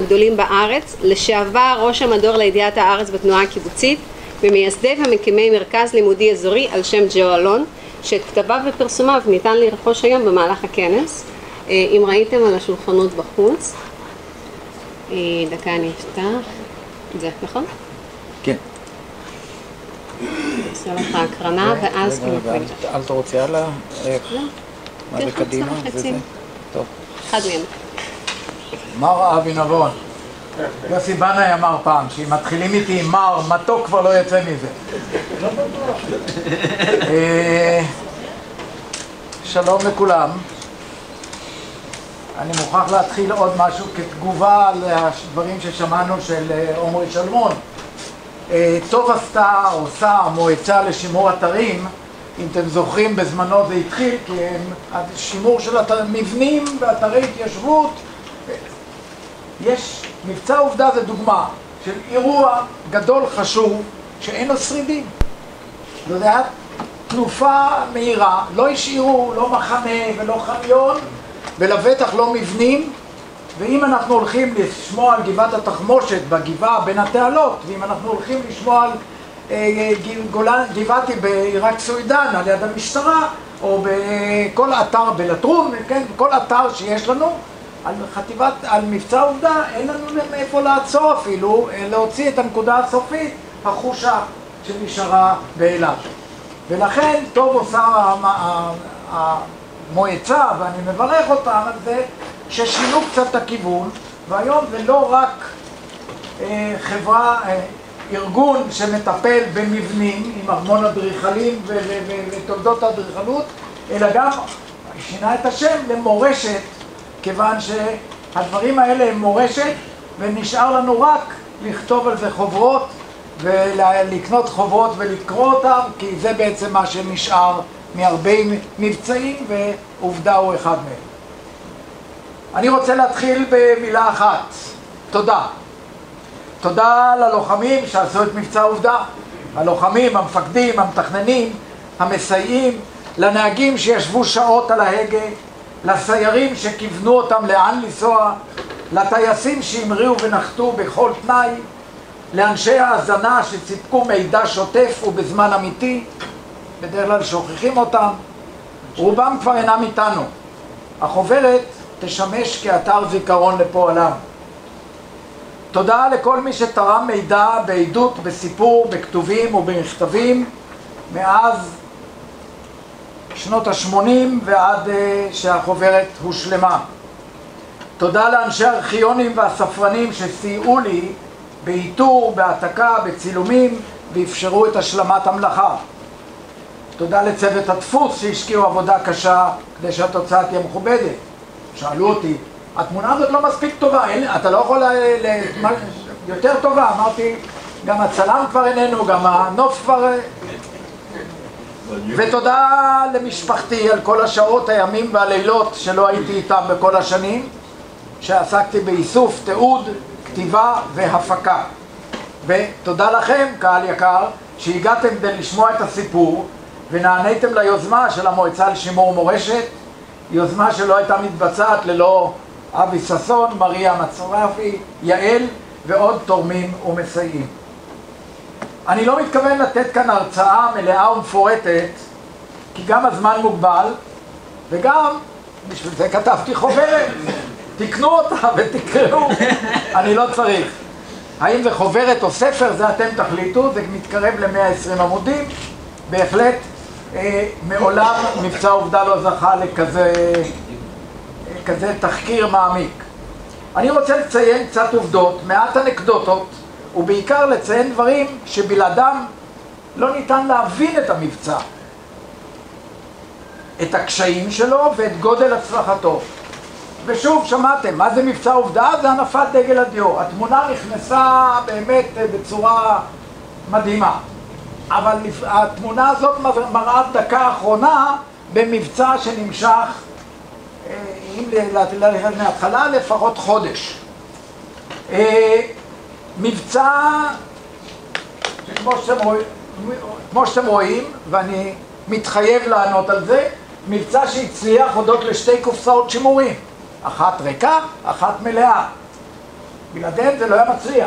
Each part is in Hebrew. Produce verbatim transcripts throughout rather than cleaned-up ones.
הגדולים בארץ, לשעבר ראש המדור לידיעת הארץ בתנועה הקיבוצית, ומייסדי ומקימי מרכז לימודי אזורי על שם ג'ו אלון, שאת כתביו ופרסומיו ניתן לרכוש היום במהלך הכנס. אם ראיתם על השולחנות בחוץ, דקה אני אפתח, זה נכון? כן. עושה לך הקרנה ואז כמובן. אל תרוצי הלאה? לא. מה זה קדימה? טוב. אחד מהם. מר אבי נבון, יוסי בנאי אמר פעם שאם מתחילים איתי עם מר, מתוק כבר לא יצא מזה. שלום לכולם. אני מוכרח להתחיל עוד משהו כתגובה על הדברים ששמענו של עומרי שלמון. טוב עשתה, עושה המועצה לשימור אתרים. אם אתם זוכרים, בזמנו זה התחיל, כי השימור של מבנים ואתרי התיישבות, יש, מבצע עובדה זה דוגמה של אירוע גדול חשוב שאין לו שרידים. זאת אומרת, תנופה מהירה, לא השאירו לא מחנה ולא חניון, ולבטח לא מבנים. ואם אנחנו הולכים לשמוע על גבעת התחמושת בגבעה בין התעלות, ואם אנחנו הולכים לשמוע על אה, גולן, גבעתי בעיראק סוידן על יד המשטרה, או בכל אתר בלטרון, כן, כל אתר שיש לנו, על חטיבת, על מבצע עובדה, אין לנו מאיפה לעצור אפילו, להוציא את הנקודה הסופית, החושה שנשארה באילת. ולכן טוב עושה המועצה, ואני מברך אותם על זה, ששינו קצת את הכיוון, והיום זה לא רק אה, חברה, אה, ארגון שמטפל במבנים עם המון אדריכלים ותולדות האדריכלות, אלא גם שינה את השם למורשת, כיוון שהדברים האלה הם מורשת, ונשאר לנו רק לכתוב על זה חוברות, ולקנות חוברות ולקרוא אותם, כי זה בעצם מה שנשאר מהרבה מבצעים, ועובדה הוא אחד מהם. אני רוצה להתחיל במילה אחת, תודה. תודה ללוחמים שעשו את מבצע עובדה, הלוחמים, המפקדים, המתכננים, המסייעים, לנהגים שישבו שעות על ההגה, לסיירים שכיוונו אותם לאן לנסוע, לטייסים שהמריאו ונחתו בכל תנאי, לאנשי ההזנה שסיפקו מידע שוטף ובזמן אמיתי, בדרך כלל שוכחים אותם, רובם כבר אינם איתנו. החוברת תשמש כאתר זיכרון לפועלם. תודה לכל מי שתרם מידע בעדות, בסיפור, בכתובים ובמכתבים מאז שנות ה-שמונים ועד שהחוברת הושלמה. תודה לאנשי הארכיונים והספרנים שסייעו לי באיתור, בהעתקה, בצילומים ואפשרו את השלמת המלאכה. תודה לצוות הדפוס שהשקיעו עבודה קשה כדי שהתוצאה תהיה מכובדת. שאלו אותי, התמונה הזאת לא מספיק טובה, אתה לא יכול ל... ל... יותר טובה. אמרתי, גם הצלם כבר איננו, גם הנוף כבר... ותודה למשפחתי על כל השעות, הימים והלילות שלא הייתי איתם בכל השנים, שעסקתי באיסוף, תיעוד, כתיבה והפקה. ותודה לכם, קהל יקר, שהגעתם כדי לשמוע את הסיפור ונעניתם ליוזמה של המועצה לשימור מורשת, יוזמה שלא הייתה מתבצעת ללא אבי ססון, מריה מצורפי, יעל ועוד תורמים ומסייעים. אני לא מתכוון לתת כאן הרצאה מלאה ומפורטת, כי גם הזמן מוגבל, וגם בשביל זה כתבתי חוברת. תקנו אותה ותקראו, אני לא צריך. האם זה חוברת או ספר, זה אתם תחליטו, זה מתקרב ל-מאה ועשרים עמודים, בהחלט אה, מעולם מבצע עובדה לא זכה לכזה אה, כזה תחקיר מעמיק. אני רוצה לציין קצת עובדות, מעט אנקדוטות, ובעיקר לציין דברים שבלעדם לא ניתן להבין את המבצע, את הקשיים שלו ואת גודל הצלחתו. ושוב, שמעתם, מה זה מבצע עובדה? זה הנפת דגל הדיו. התמונה נכנסה באמת בצורה מדהימה. אבל התמונה הזאת מראה דקה האחרונה במבצע שנמשך מההתחלה לפחות חודש. מבצע שכמו שאתם רואים, כמו שאתם רואים, ואני מתחייב לענות על זה, מבצע שהצליח הודות לשתי קופסאות שימורים. אחת ריקה, אחת מלאה. בלעדיהם זה לא היה מצליח.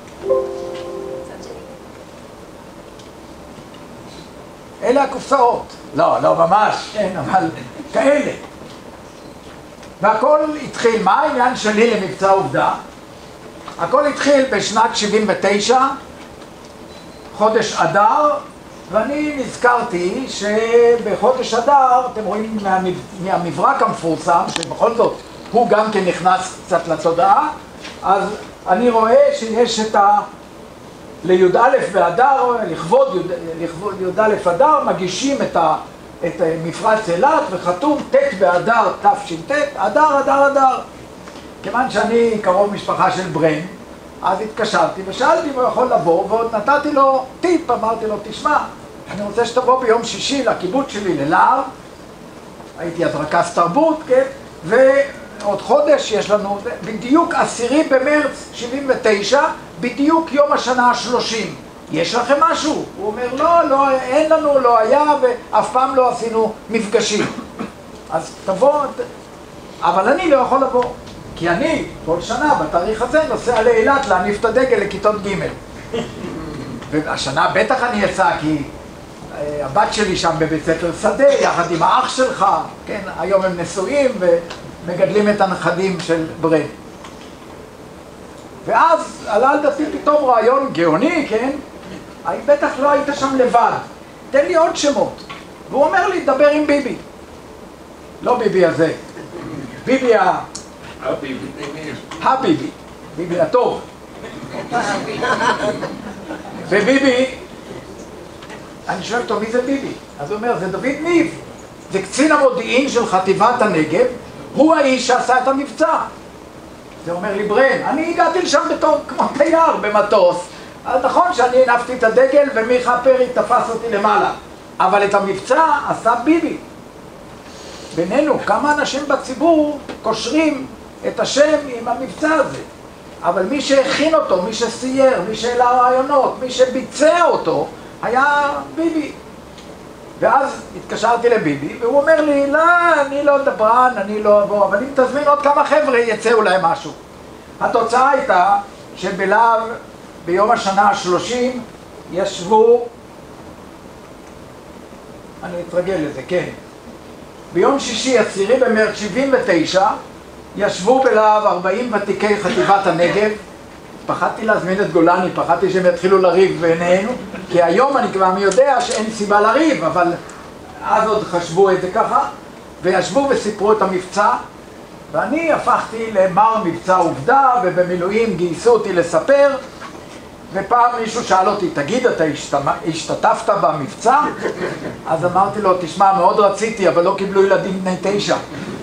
אלה הקופסאות. לא, לא ממש, כן, אבל כאלה. והכל התחיל, מה העניין שלי למבצע עובדה? הכל התחיל בשנת שבעים ותשע, חודש אדר, ואני נזכרתי שבחודש אדר, אתם רואים מהמברק המפורסם, שבכל זאת הוא גם כן נכנס קצת לתודעה, אז אני רואה שיש את ה... לי"א באדר, לכבוד י"א אדר, מגישים את, ה... את מפרץ אילת וחתום ט' באדר תש"ט, אדר, אדר, אדר. כיוון שאני קרוב משפחה של ברן, אז התקשרתי ושאלתי אם הוא יכול לבוא, ועוד נתתי לו טיפ, אמרתי לו, תשמע, אני רוצה שתבוא ביום שישי לקיבוץ שלי ללהב, הייתי אז רכז תרבות, כן? ועוד חודש יש לנו, בדיוק עשירי במרץ שבעים ותשע, בדיוק יום השנה השלושים. יש לכם משהו? הוא אומר, לא, לא, אין לנו, לא היה, ואף פעם לא עשינו מפגשים. אז תבוא, אבל אני לא יכול לבוא, כי אני כל שנה בתאריך הזה נוסע לאילת להניף את הדגל לכיתות ג' והשנה בטח אני אצא, כי הבת שלי שם בבית ספר שדה, יחד עם האח שלך, כן, היום הם נשואים ומגדלים את הנכדים של ברן. ואז עלה על דעתי פתאום רעיון גאוני, כן? בטח לא היית שם לבד, תן לי עוד שמות. והוא אומר לי, דבר עם ביבי. לא ביבי הזה, ביבי ה... הביבי. הביבי, ביבי הטוב. וביבי, אני שואל אותו, מי זה ביבי? אז הוא אומר, זה דוד ניב, זה קצין המודיעין של חטיבת הנגב, הוא האיש שעשה את המבצע. זה אומר לי, ברן, אני הגעתי לשם בתור כמו תייר במטוס, אז נכון שאני הנפתי את הדגל ומיכה פרי תפס אותי למעלה, אבל את המבצע עשה ביבי. בינינו, כמה אנשים בציבור קושרים את השם עם המבצע הזה, אבל מי שהכין אותו, מי שסייר, מי שהעלה רעיונות, מי שביצע אותו, היה ביבי. ואז התקשרתי לביבי, והוא אומר לי, לא, אני לא דברן, אני לא אבוא, אבל אם תזמין עוד כמה חבר'ה, יצא אולי משהו. התוצאה הייתה שבלהב, ביום השנה השלושים, ישבו, אני אתרגל לזה, כן. ביום שישי, עשירי במרץ שבעים ותשע, ישבו בלהב ארבעים ותיקי חטיבת הנגב. פחדתי להזמין את גולני, פחדתי שהם יתחילו לריב בינינו, כי היום אני כבר יודע שאין סיבה לריב, אבל אז עוד חשבו את זה ככה, וישבו וסיפרו את המבצע, ואני הפכתי למר מבצע עובדה, ובמילואים גייסו אותי לספר, ופעם מישהו שאל אותי, תגיד, אתה השתתפת במבצע? אז אמרתי לו, תשמע, מאוד רציתי, אבל לא קיבלו ילדים בני תשע.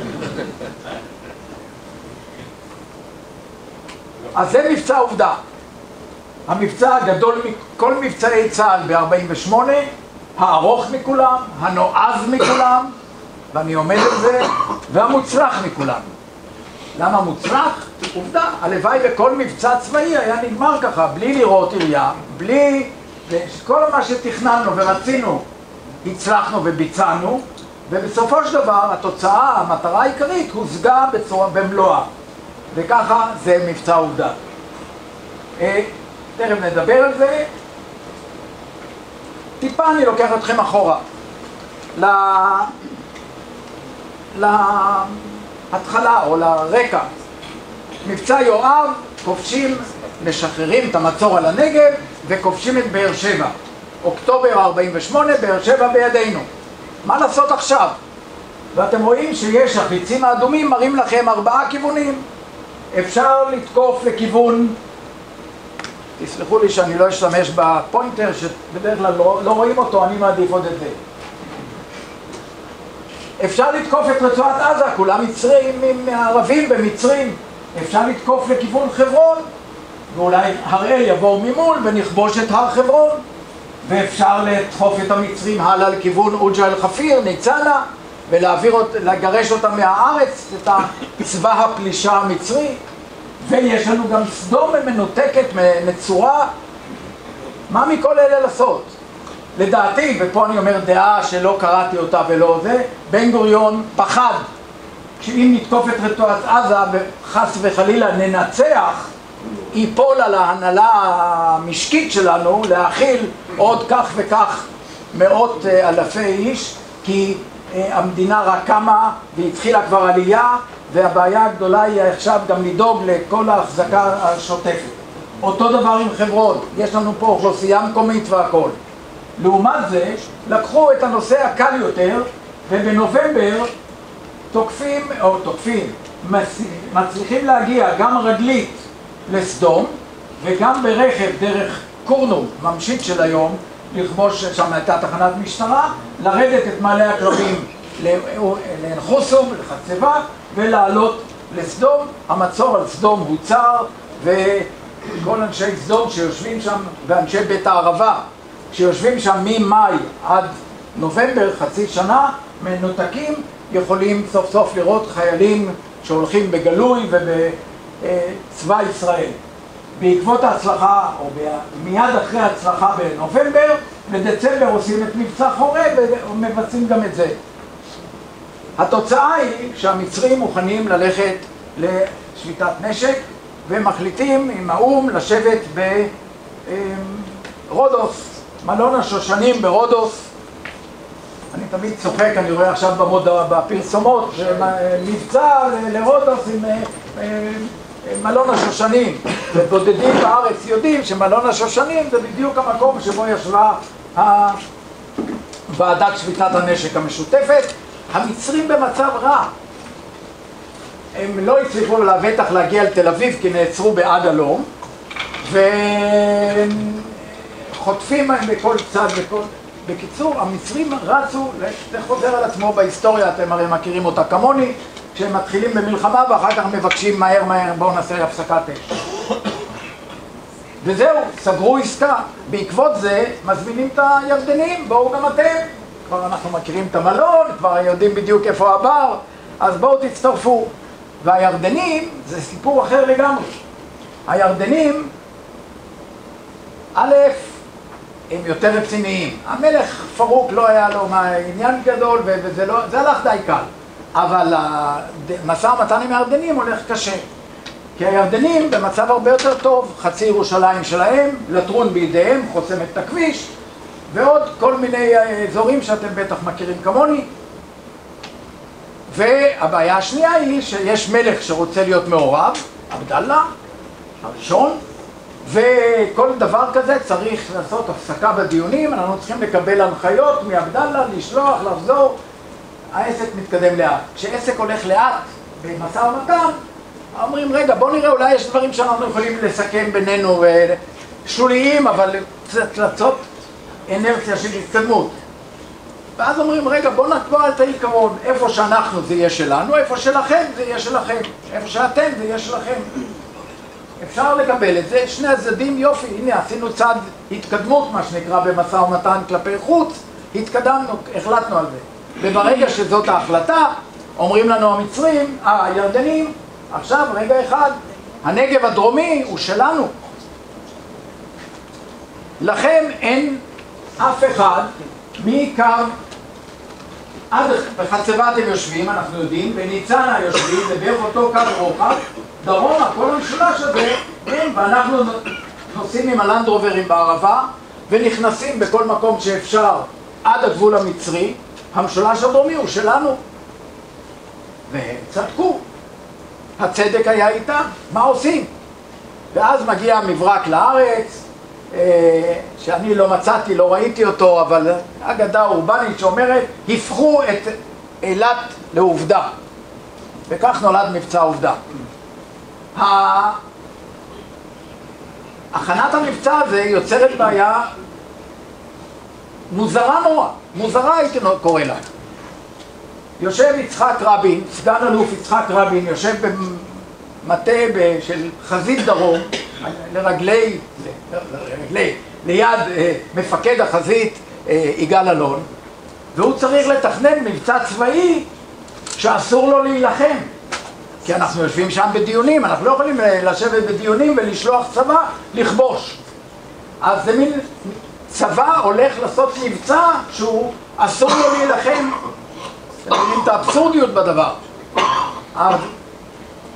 אז זה מבצע עובדה. המבצע הגדול מכל מבצעי צה"ל ב-ארבעים ושמונה, הארוך מכולם, הנועז מכולם, ואני עומד על זה, והמוצלח מכולם. למה מוצלח? עובדה, הלוואי בכל מבצע צבאי היה נגמר ככה, בלי לראות עירייה, בלי... כל מה שתכננו ורצינו, הצלחנו וביצענו, ובסופו של דבר התוצאה, המטרה העיקרית, הושגה בצורה במלואה. וככה זה מבצע עובדה. אה, תכף נדבר על זה. טיפה אני לוקח אתכם אחורה. ל... להתחלה או לרקע. מבצע יואב, כובשים, משחררים את המצור על הנגב וכובשים את באר שבע. אוקטובר ארבעים ושמונה, באר שבע בידינו. מה לעשות עכשיו? ואתם רואים שיש החיצים האדומים מראים לכם ארבעה כיוונים. אפשר לתקוף לכיוון, תסלחו לי שאני לא אשתמש בפוינטר שבדרך כלל לא, לא רואים אותו, אני מעדיף עוד את זה. אפשר לתקוף את רצועת עזה, כולם מצרים, ערבים במצרים. אפשר לתקוף לכיוון חברון, ואולי הראל יבואו ממול ונכבוש את הר חברון. ואפשר לדחוף את המצרים הלאה לכיוון אוג'ה אל-חפיר, ניצנה, ולהעביר, לגרש אותם מהארץ, את צבא הפלישה המצרי. ויש לנו גם סדום מנותקת, נצורה. מה מכל אלה לעשות? לדעתי, ופה אני אומר דעה שלא קראתי אותה ולא זה, בן גוריון פחד שאם נתקוף את רצועת עזה וחס וחלילה ננצח, ייפול על ההנהלה המשקית שלנו להכיל עוד כך וכך מאות אלפי איש, כי המדינה רק קמה והתחילה כבר עלייה, והבעיה הגדולה היא עכשיו גם לדאוג לכל ההחזקה השוטפת. אותו דבר עם חברון, יש לנו פה אוכלוסייה מקומית והכל. לעומת זה, לקחו את הנושא הקל יותר, ובנובמבר תוקפים, או תוקפים, מצליחים להגיע גם רגלית לסדום, וגם ברכב דרך קורנום, ממשיך של היום, לכבוש, שם הייתה תחנת משטרה, לרדת את מעלה הקרבים לעין חוסום, לחצבה, ולעלות לסדום. המצור על סדום הוצר, וכל אנשי סדום שיושבים שם, ואנשי בית הערבה, שיושבים שם ממאי עד נובמבר, חצי שנה, מנותקים, יכולים סוף סוף לראות חיילים שהולכים בגלוי ובצבא ישראל. בעקבות ההצלחה, או מיד אחרי ההצלחה בנובמבר, בדצמבר עושים את מבצע חורב ומבצעים גם את זה. התוצאה היא שהמצרים מוכנים ללכת לשביתת נשק, ומחליטים עם האום לשבת ברודוס, מלון השושנים ברודוס. אני תמיד צוחק, אני רואה עכשיו במודע, בפרסומות, מבצע לרודוס עם מלון השושנים. ובודדים בארץ יודעים שמלון השושנים זה בדיוק המקום שבו ישבה ועדת שביתת הנשק המשותפת. המצרים במצב רע. הם לא הצליחו לבטח להגיע לתל אביב כי נעצרו בעד הלום, וחוטפים מהם בכל צד. בכל... בקיצור, המצרים רצו, זה חוזר על עצמו בהיסטוריה, אתם הרי מכירים אותה כמוני, כשהם מתחילים במלחמה ואחר כך מבקשים מהר מהר, בואו נעשה הפסקת אש. וזהו, סגרו עסקה. בעקבות זה מזמינים את הירדנים, בואו גם אתם. כבר אנחנו מכירים את המלון, כבר יודעים בדיוק איפה הבר, אז בואו תצטרפו. והירדנים זה סיפור אחר לגמרי. הירדנים, א', הם יותר רציניים. המלך פרוק לא היה לו עניין גדול, וזה לא, זה הלך די קל. אבל המשא ומתן עם הירדנים הולך קשה. כי הירדנים במצב הרבה יותר טוב, חצי ירושלים שלהם, לטרון בידיהם, חוסמת את הכביש, ועוד כל מיני אזורים שאתם בטח מכירים כמוני. והבעיה השנייה היא שיש מלך שרוצה להיות מעורב, עבדאללה, הראשון, וכל דבר כזה צריך לעשות הפסקה בדיונים, אנחנו צריכים לקבל הנחיות מעבדאללה, לשלוח, לחזור, העסק מתקדם לאט. כשעסק הולך לאט במשא ומתן, אומרים, רגע, בוא נראה, אולי יש דברים שאנחנו יכולים לסכם בינינו, שוליים, אבל לצאת אנרציה של התקדמות. ואז אומרים, רגע, בוא נקבע את העיקרון, איפה שאנחנו זה יהיה שלנו, איפה שלכם זה יהיה שלכם, איפה שאתם זה יהיה שלכם. אפשר לקבל את זה, שני הצדדים, יופי, הנה עשינו צעד התקדמות, מה שנקרא במשא ומתן כלפי חוץ, התקדמנו, החלטנו על זה. וברגע שזאת ההחלטה, אומרים לנו המצרים, אה, הירדנים, עכשיו רגע אחד, הנגב הדרומי הוא שלנו. לכם אין אף אחד מקו, עד בחצבה אתם יושבים, אנחנו יודעים, בניצנה יושבים, זה בערך אותו קו רוחב, דרומה, כל המשולש הזה, ואנחנו נוסעים עם הלנדרוברים בערבה, ונכנסים בכל מקום שאפשר עד הגבול המצרי, המשולש הדרומי הוא שלנו. והם צדקו. הצדק היה איתם, מה עושים? ואז מגיע המברק לארץ, שאני לא מצאתי, לא ראיתי אותו, אבל אגדה אורבנית שאומרת, הפכו את אילת לעובדה. וכך נולד מבצע עובדה. הכנת המבצע הזה יוצרת בעיה מוזרה נורא, מוזרה הייתי קורא לה. יושב יצחק רבין, סגן אלוף יצחק רבין, יושב במטה של חזית דרום, לרגלי, לרגלי, ליד מפקד החזית יגאל אלון, והוא צריך לתכנן מבצע צבאי שאסור לו להילחם. כי אנחנו יושבים שם בדיונים, אנחנו לא יכולים לשבת בדיונים ולשלוח צבא לכבוש. אז זה מין צבא הולך לעשות מבצע שהוא אסור לו להילחם. אתם מבינים את האבסורדיות בדבר. אז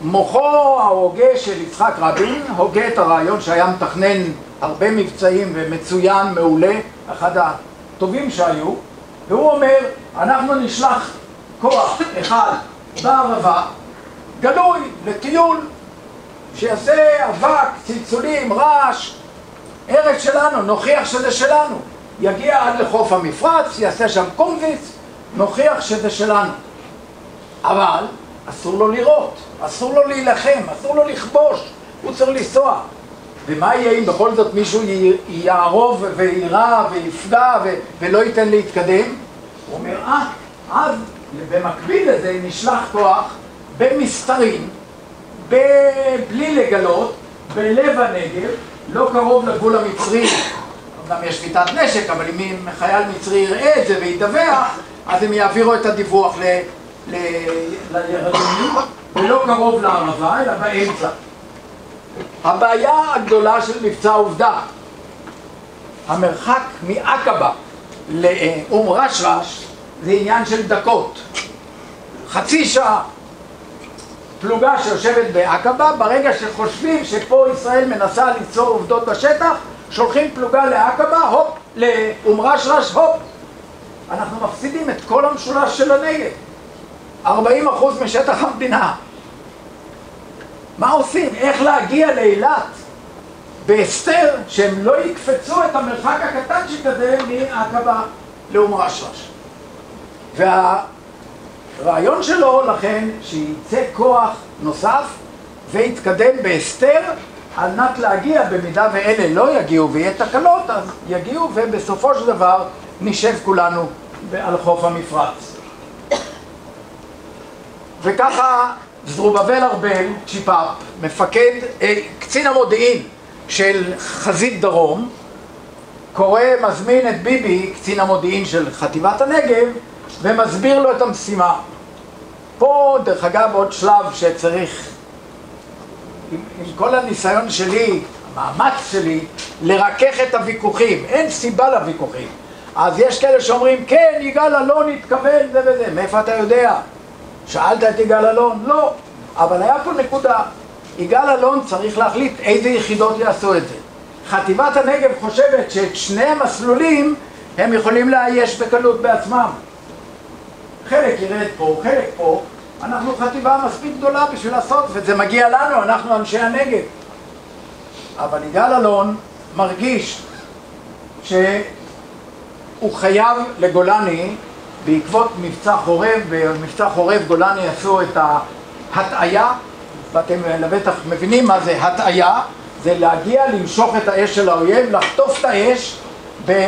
מוחו ההוגה של יצחק רבין הוגה את הרעיון שהיה מתכנן הרבה מבצעים ומצוין, מעולה, אחד הטובים שהיו, והוא אומר, אנחנו נשלח כוח אחד בערבה, גלוי, לטיול, שיעשה אבק, צלצולים, רעש, ארץ שלנו, נוכיח שזה שלנו. יגיע עד לחוף המפרץ, יעשה שם קומביץ, נוכיח שזה שלנו. אבל אסור לו לירות, אסור לו להילחם, אסור לו לכבוש, הוא צריך לנסוע. ומה יהיה אם בכל זאת מישהו יערוב ויירה ויפגע ו- ולא ייתן להתקדם? הוא אומר, אה, אז במקביל לזה נשלח כוח במסתרים, ב- בלי לגלות, בלב הנגב, לא קרוב לגבול המצרי. גם יש שביתת נשק, אבל אם חייל מצרי יראה את זה וידווח, אז הם יעבירו את הדיווח ל... לירדנים, ולא קרוב לערבה, אלא באמצע. הבעיה הגדולה של מבצע עובדה, המרחק מעקבה לאום רשרש זה עניין של דקות. חצי שעה. פלוגה שיושבת בעקבה, ברגע שחושבים שפה ישראל מנסה ליצור עובדות בשטח, שולחים פלוגה לעקבה, הופ, לאום רשרש, הופ. אנחנו מפסידים את כל המשולש של הנגב. ארבעים אחוז משטח המדינה. מה עושים? איך להגיע לאילת בהסתר שהם לא יקפצו את המרחק הקטן שכזה מעקבה לאום רשרש. והרעיון שלו לכן שיצא כוח נוסף ויתקדם בהסתר על מנת להגיע, במידה ואלה לא יגיעו ויהיה תקלות, אז יגיעו ובסופו של דבר נשב כולנו על חוף המפרץ. וככה זרובבל ארבל, צ'יפאפ, מפקד, אה, קצין המודיעין של חזית דרום, קורא, מזמין את ביבי, קצין המודיעין של חטיבת הנגב, ומסביר לו את המשימה. פה, דרך אגב, עוד שלב שצריך, עם, עם כל הניסיון שלי, המאמץ שלי, לרכך את הוויכוחים. אין סיבה לוויכוחים. אז יש כאלה שאומרים, כן, יגאל אלון התכוון זה וזה. מאיפה אתה יודע? שאלת את יגאל אלון? לא. אבל היה פה נקודה. יגאל אלון צריך להחליט איזה יחידות יעשו את זה. חטיבת הנגב חושבת שאת שני המסלולים הם יכולים לאייש בקלות בעצמם. חלק ירד פה, חלק פה. אנחנו חטיבה מספיק גדולה בשביל לעשות, וזה מגיע לנו, אנחנו אנשי הנגב. אבל יגאל אלון מרגיש שהוא חייב לגולני, בעקבות מבצע חורב, במבצע חורב גולני עשו את ההטעיה, ואתם לבטח מבינים מה זה הטעיה, זה להגיע למשוך את האש של האויב, לחטוף את האש ב,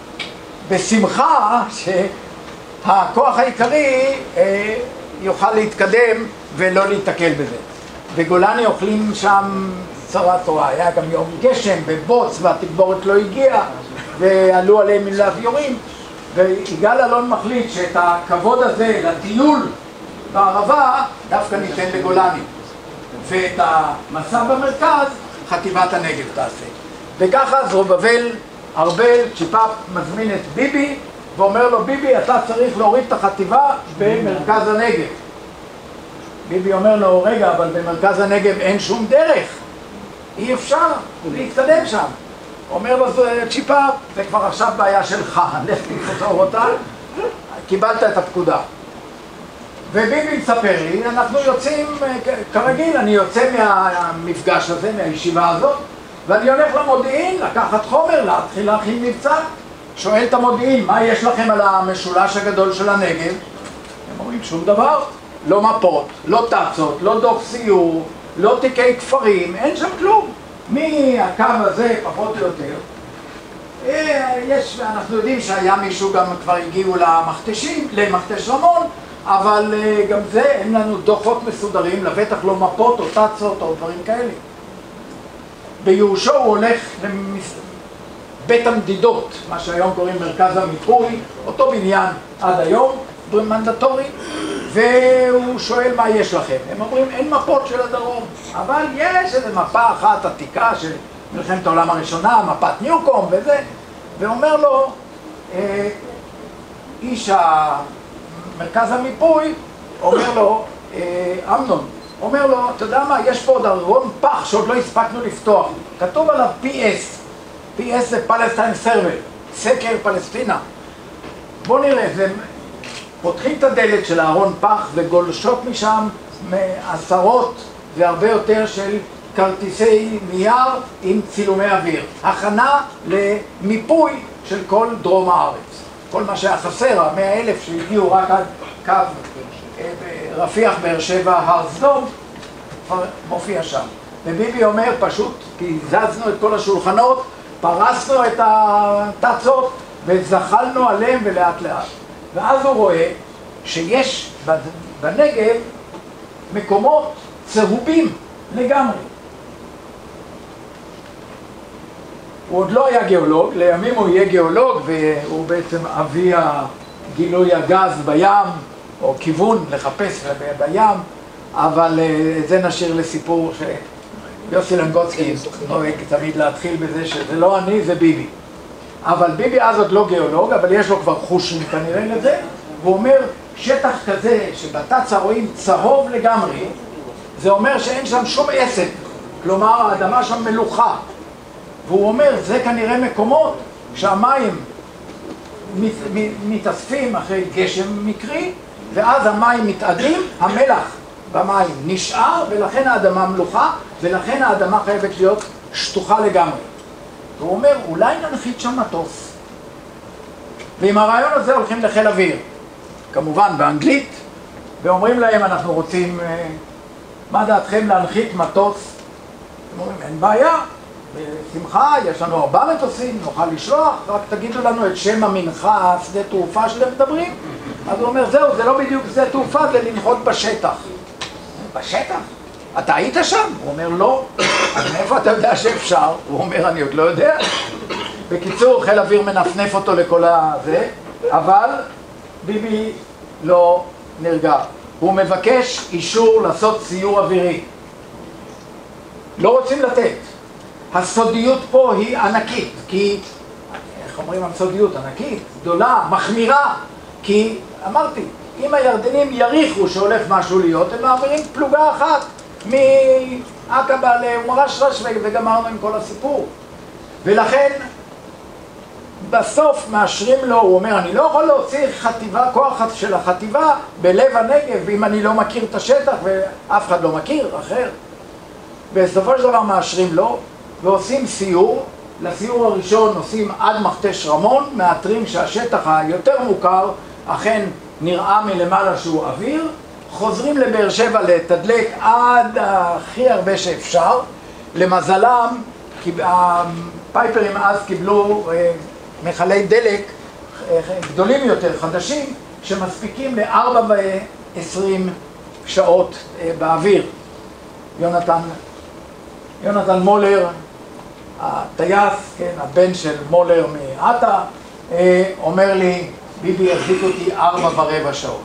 בשמחה שהכוח העיקרי אה, יוכל להתקדם ולא להתקל בזה. וגולני אוכלים שם צרה תורה, היה גם יום גשם בבוץ והתגבורת לא הגיעה ועלו עליהם מלאוויורים, ויגאל אלון מחליט שאת הכבוד הזה לטיול בערבה דווקא ניתן לגולני, ואת המסע במרכז חטיבת הנגב תעשה. וככה זרובבל ארבל, צ'יפאפ, מזמין את ביבי ואומר לו, ביבי, אתה צריך להוריד את החטיבה במרכז הנגב. ביבי אומר לו, רגע, אבל במרכז הנגב אין שום דרך, אי אפשר להתקדם שם. אומר לו צ'יפאפ, זה כבר עכשיו בעיה שלך, לך תפתור אותה, קיבלת את הפקודה. וביבי מספר לי, אנחנו יוצאים, כרגיל, אני יוצא מהמפגש הזה, מהישיבה הזאת, ואני הולך למודיעין, לקחת חומר, להתחיל להכין מבצע. שואל את המודיעין, מה יש לכם על המשולש הגדול של הנגב? הם אומרים, שום דבר, לא מפות, לא טצות, לא דוח סיור, לא תיקי כפרים, אין שם כלום. מהקו הזה, פחות או יותר, יש, אנחנו יודעים שהיה מישהו, גם כבר הגיעו למכתשים, למכתש רמון, אבל גם זה, אין לנו דוחות מסודרים, לבטח לא מפות או טצות או דברים כאלה. ביהושע הוא הולך לבית המדידות, מה שהיום קוראים מרכז המיפוי, אותו בניין עד היום, מנדטורי, והוא שואל מה יש לכם. הם אומרים, אין מפות של הדרום, אבל יש איזו מפה אחת עתיקה של מלחמת העולם הראשונה, מפת ניוקום וזה, ואומר לו, אה, איש מרכז המיפוי, אומר לו, אה, אמנון, אומר לו, אתה יודע מה, יש פה עוד ארון פח שעוד לא הספקנו לפתוח. כתוב עליו פי אס. פי אס זה פלסטיין סרבל, סקר פלסטינה. בוא נראה, זה... פותחים את הדלת של הארון פח וגולשות משם עשרות והרבה יותר של כרטיסי נייר עם צילומי אוויר. הכנה למיפוי של כל דרום הארץ. כל מה שהיה חסר, המאה אלף שהגיעו רק עד קו רפיח, באר שבע, הר סדום, מופיע שם. וביבי אומר פשוט, הזזנו את כל השולחנות, פרסנו את התצות וזחלנו עליהם ולאט לאט. ואז הוא רואה שיש בנגב מקומות צהובים לגמרי. הוא עוד לא היה גיאולוג, לימים הוא יהיה גיאולוג והוא בעצם אבי גילוי הגז בים, או כיוון לחפש בים, אבל זה נשאיר לסיפור שיוסי לנגוצקי נוהג תמיד להתחיל בזה שזה לא אני, זה ביבי. אבל ביבי אז עוד לא גיאולוג, אבל יש לו כבר חושים כנראה לזה, והוא אומר, שטח כזה שבתצ"א רואים צהוב לגמרי, זה אומר שאין שם שום עסק, כלומר האדמה שם מלוכה. והוא אומר, זה כנראה מקומות שהמים מת, מתאספים אחרי גשם מקרי, ואז המים מתאדים, המלח במים נשאר, ולכן האדמה מלוכה, ולכן האדמה חייבת להיות שטוחה לגמרי. והוא אומר, אולי ננחית שם מטוס. ועם הרעיון הזה הולכים לחיל אוויר, כמובן באנגלית, ואומרים להם, אנחנו רוצים, מה דעתכם להנחית מטוס? הם אומרים, אין בעיה, בשמחה, יש לנו ארבע מטוסים, נוכל לשלוח, רק תגידו לנו את שם המנחה, שדה תעופה שאתם מדברים. אז הוא אומר, זהו, זה לא בדיוק שדה תעופה, זה לנחות בשטח. בשטח? אתה היית שם? הוא אומר, לא. אז מאיפה אתה יודע שאפשר? הוא אומר, אני עוד לא יודע. בקיצור, חיל אוויר מנפנף אותו לכל הזה, אבל ביבי לא נרגע. הוא מבקש אישור לעשות סיור אווירי. לא רוצים לתת. הסודיות פה היא ענקית, כי, איך אומרים על סודיות? ענקית, גדולה, מחמירה, כי, אמרתי, אם הירדנים יריחו שהולך משהו להיות, הם מעבירים פלוגה אחת מעקבה לאום-רש רש וגמרנו עם כל הסיפור. ולכן, בסוף מאשרים לו, הוא אומר, אני לא יכול להוציא חטיבה, כוח של החטיבה בלב הנגב, אם אני לא מכיר את השטח ואף אחד לא מכיר, אחר. בסופו של דבר מאשרים לו, ועושים סיור. לסיור הראשון עושים עד מכתש רמון, מאתרים שהשטח היותר מוכר אכן נראה מלמעלה שהוא אוויר, חוזרים לבאר שבע לתדלק עד הכי הרבה שאפשר. למזלם, הפייפרים אז קיבלו מכלי דלק גדולים יותר, חדשים, שמספיקים ל-ארבע ועשרים שעות באוויר. יונתן, יונתן מולר, הטייס, כן, הבן של מולר מעטה, אומר לי, ביבי יחזיק אותי ארבע ורבע שעות.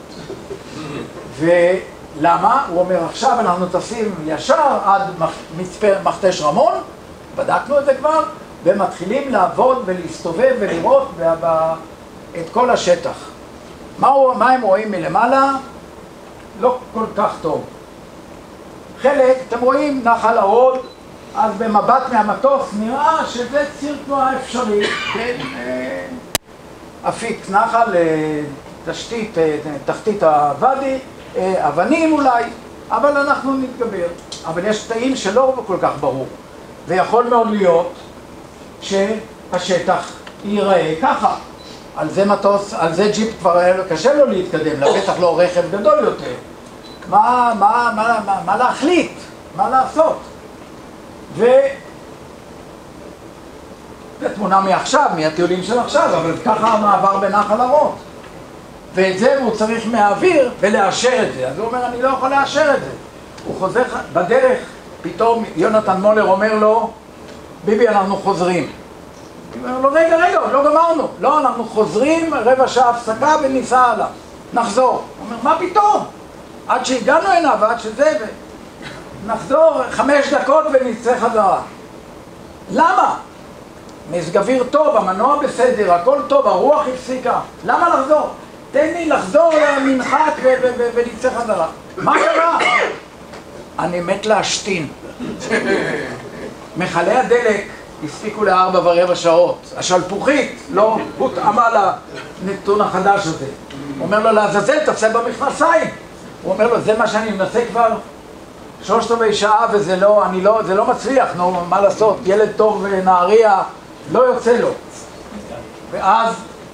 ולמה? הוא אומר, עכשיו אנחנו טסים ישר עד מצפה מכתש רמון, בדקנו את זה כבר, ומתחילים לעבוד ולהסתובב ולראות את כל השטח. מה, הוא, מה הם רואים מלמעלה? לא כל כך טוב. חלק, אתם רואים נחל ההוד, אז במבט מהמטוס נראה שזה ציר תנועה אפשרי, כן? אפיק נחל, תשתית, תחתית הוואדי, אבנים אולי, אבל אנחנו נתגבר. אבל יש תאים שלא כל כך ברור, ויכול מאוד להיות שהשטח ייראה ככה. על זה מטוס, על זה ג'יפ כבר קשה לו להתקדם, לבטח לא רכב גדול יותר. מה, מה, מה, מה, מה להחליט? מה לעשות? ו... זה תמונה מעכשיו, מהטיולים של עכשיו, אבל ככה המעבר בנחל הרות. ואת זה הוא צריך מהאוויר ולאשר את זה. אז הוא אומר, אני לא יכול לאשר את זה. הוא חוזר בדרך, פתאום יונתן מולר אומר לו, ביבי, אנחנו חוזרים. הוא אומר לו, רגע, רגע, לא גמרנו. לא, אנחנו חוזרים, רבע שעה הפסקה וניסע הלאה. נחזור. הוא אומר, מה פתאום? עד שהגענו הנה ועד שזה, נחזור חמש דקות ונצא חזרה. למה? מזג אוויר טוב, המנוע בסדר, הכל טוב, הרוח הפסיקה. למה לחזור? תן לי לחזור למנחת ונצא חזרה. מה קרה? אני מת להשתין. מכלי הדלק הספיקו לארבע ורבע שעות. השלפוחית לא הותאמה לנתון החדש הזה. הוא אומר לו, לעזאזל, תעשה במכנסיים. הוא אומר לו, זה מה שאני מנסה כבר שלושת רבעי שעה, וזה לא, אני לא, זה לא מצליח, נו, מה לעשות? ילד טוב ונעריה, לא יוצא לו. ואז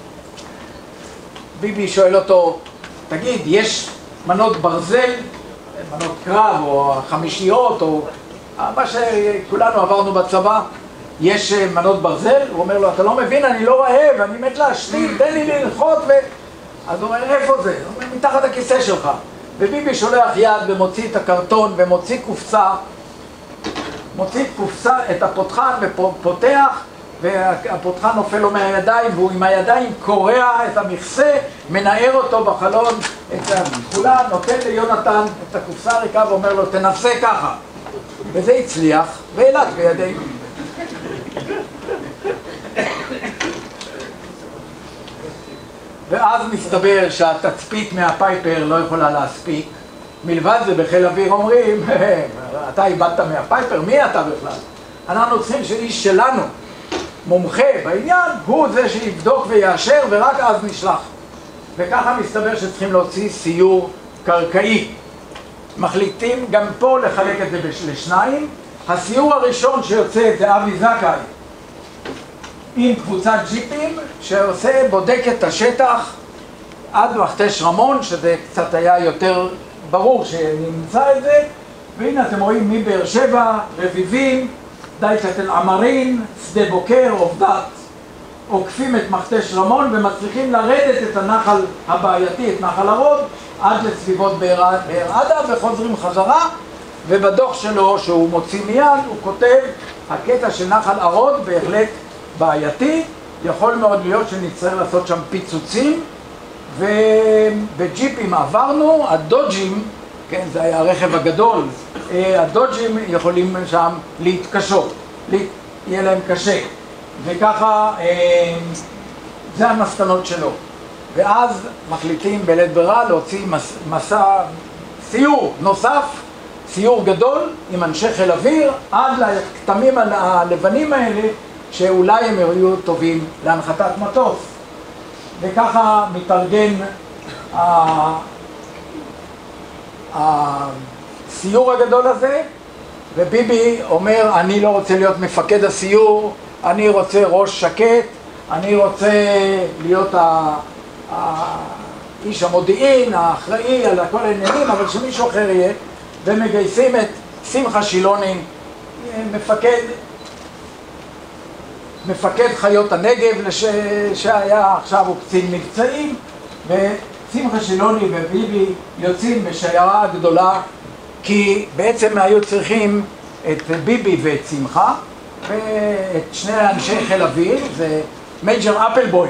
ביבי שואל אותו, תגיד, יש מנות ברזל, מנות קרב, או חמישיות, או מה שכולנו עברנו בצבא, יש מנות ברזל? הוא אומר לו, אתה לא מבין, אני לא רעב, אני מת להשתין, תן לי ללחוץ, ו... אז הוא אומר, איפה זה? הוא אומר, מתחת הכיסא שלך. וביבי שולח יד ומוציא את הקרטון ומוציא קופסה, מוציא קופסה, את הפותחן ופותח, והפותחן נופל לו מהידיים, והוא עם הידיים קורע את המכסה, מנער אותו בחלון, את התכולה, נותן ליונתן את הקופסה הריקה ואומר לו, תנסה ככה. וזה הצליח, ואילת בידינו. ואז מסתבר שהתצפית מהפייפר לא יכולה להספיק. מלבד זה בחיל אוויר אומרים, אתה איבדת מהפייפר, מי אתה בכלל? אנחנו צריכים שאיש שלנו, מומחה בעניין, הוא זה שיבדוק ויאשר ורק אז נשלח. וככה מסתבר שצריכים להוציא סיור קרקעי. מחליטים גם פה לחלק את זה לשניים. הסיור הראשון שיוצא זה אבי זכאי עם קבוצת ג'יפים שעושה, בודק את השטח עד מכתש רמון, שזה קצת היה יותר ברור שנמצא את זה. והנה אתם רואים מבאר שבע, רביבים, דייטת אל עמרין, שדה בוקר, עובדת, עוקפים את מכתש רמון ומצליחים לרדת את הנחל הבעייתי, את נחל הרוד, עד לסביבות באר עדה וחוזרים חזרה. ובדוח שלו שהוא מוציא מיד הוא כותב, הקטע של נחל הרוד בהחלט בעייתי, יכול מאוד להיות שנצטרך לעשות שם פיצוצים, ובג'יפים עברנו, הדודג'ים, כן, זה היה הרכב הגדול, הדודג'ים יכולים שם להתקשות, יהיה להם קשה, וככה זה המסקנות שלו. ואז מחליטים בלית ברירה להוציא מסע, סיור נוסף, סיור גדול עם אנשי חיל אוויר עד לכתמים הלבנים האלה שאולי הם יהיו טובים להנחתת מטוס. וככה מתארגן הסיור הגדול הזה, וביבי אומר, אני לא רוצה להיות מפקד הסיור, אני רוצה ראש שקט, אני רוצה להיות איש המודיעין, האחראי על כל העניינים, אבל שמישהו אחר יהיה. ומגייסים את שמחה שילוני, מפקד, מפקד חיות הנגב, לש... שהיה עכשיו הוא קצין מבצעים, ושמחה שילוני וביבי יוצאים בשיירה גדולה, כי בעצם היו צריכים את ביבי ואת שמחה, ואת שני אנשי חיל אוויר, זה מייג'ר אפלבוים,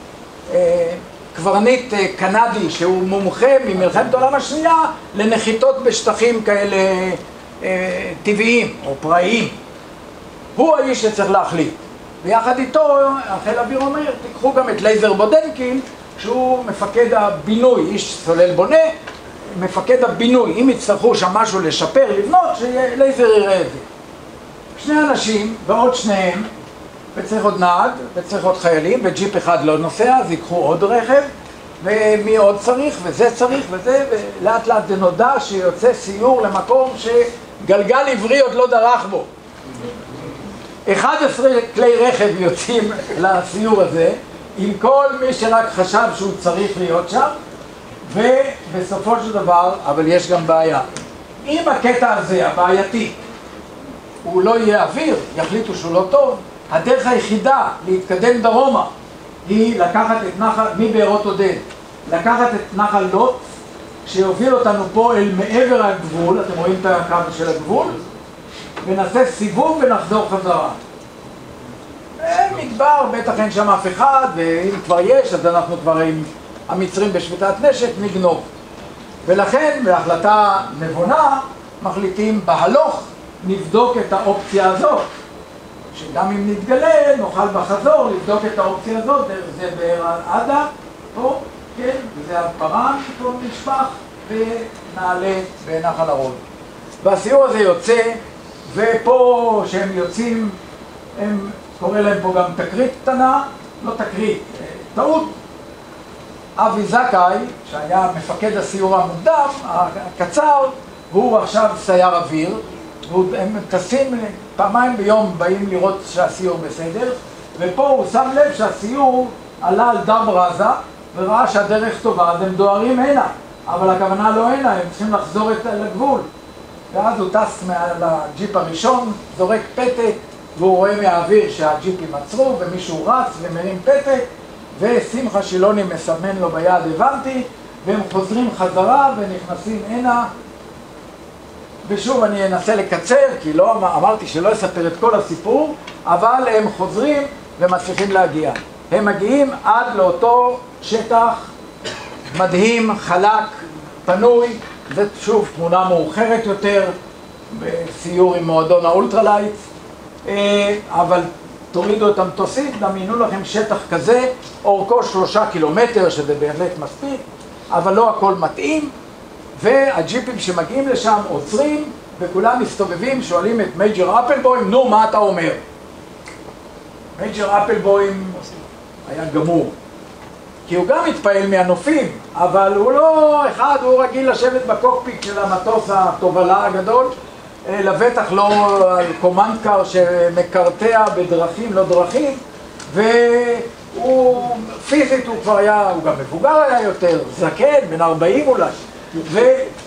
קברניט קנדי שהוא מומחה ממלחמת העולם השנייה לנחיתות בשטחים כאלה אה, טבעיים או פראיים. הוא האיש שצריך להחליט. ויחד איתו החיל האוויר אומר, תיקחו גם את לייזר בודנקין, שהוא מפקד הבינוי, איש סולל בונה, מפקד הבינוי. אם יצטרכו שם משהו לשפר, לבנות, שלייזר יראה את זה. שני אנשים ועוד שניהם, וצריך עוד נהג, וצריך עוד חיילים, וג'יפ אחד לא נוסע, אז ייקחו עוד רכב, ומי עוד צריך, וזה צריך, וזה, ולאט לאט זה נודע שיוצא סיור למקום שגלגל עברי עוד לא דרך בו. אחד עשר כלי רכב יוצאים לסיור הזה, עם כל מי שרק חשב שהוא צריך להיות שם, ובסופו של דבר, אבל יש גם בעיה. אם הקטע הזה, הבעייתי, הוא לא יהיה אוויר, יחליטו שהוא לא טוב, הדרך היחידה להתקדם דרומה היא לקחת את נחל, מבארות עודד, לקחת את נחל לוט, שיוביל אותנו פה אל מעבר הגבול, אתם רואים את הקו של הגבול, ונעשה סיבוב ונחזור חזרה. מדבר, בטח אין שם אף אחד, ואם כבר יש, אז אנחנו כבר עם המצרים בשביתת נשק, נגנוב. ולכן, בהחלטה נבונה, מחליטים בהלוך, נבדוק את האופציה הזאת. שגם אם נתגלה, נוכל בחזור לבדוק את האופציה הזאת, זה באר עדה, פה, כן, וזה הפרן, פה נשפך, ונעלה בנחל הרוד. והסיור הזה יוצא, ופה שהם יוצאים, הם קורא להם פה גם תקרית קטנה, לא תקרית, טעות. אבי זכאי, שהיה מפקד הסיור המוקדם, הקצר, והוא עכשיו סייר אוויר, והם טסים פעמיים ביום, באים לראות שהסיור בסדר, ופה הוא שם לב שהסיור עלה על דם רזה, וראה שהדרך טובה, אז הם דוהרים הנה, אבל הכוונה לא הנה, הם צריכים לחזור את לגבול. ואז הוא טס מעל הג'יפ הראשון, זורק פתק, והוא רואה מהאוויר שהג'יפים עצרו, ומישהו רץ ומרים פתק, ושמחה שילוני מסמן לו ביד, הבנתי, והם חוזרים חזרה ונכנסים הנה. ושוב אני אנסה לקצר, כי לא אמרתי שלא אספר את כל הסיפור, אבל הם חוזרים ומצליחים להגיע. הם מגיעים עד לאותו שטח מדהים, חלק, פנוי, זה שוב תמונה מאוחרת יותר, בסיור עם מועדון האולטרלייט, אבל תורידו את המטוסים, דמיינו לכם שטח כזה, אורכו שלושה קילומטר, שזה בהחלט מספיק, אבל לא הכל מתאים, והג'יפים שמגיעים לשם עוצרים, וכולם מסתובבים, שואלים את מייג'ר אפלבוים, נו, מה אתה אומר? מייג'ר אפלבוים היה גמור, כי הוא גם התפעל מהנופים, אבל הוא לא אחד, הוא רגיל לשבת בקוקפיט של המטוס התובלה הגדול, לבטח לא על קומנדקר שמקרטע בדרכים, לא דרכים, והוא פיזית הוא כבר היה, הוא גם מבוגר היה יותר, זקן, בן ארבעים אולי, ו...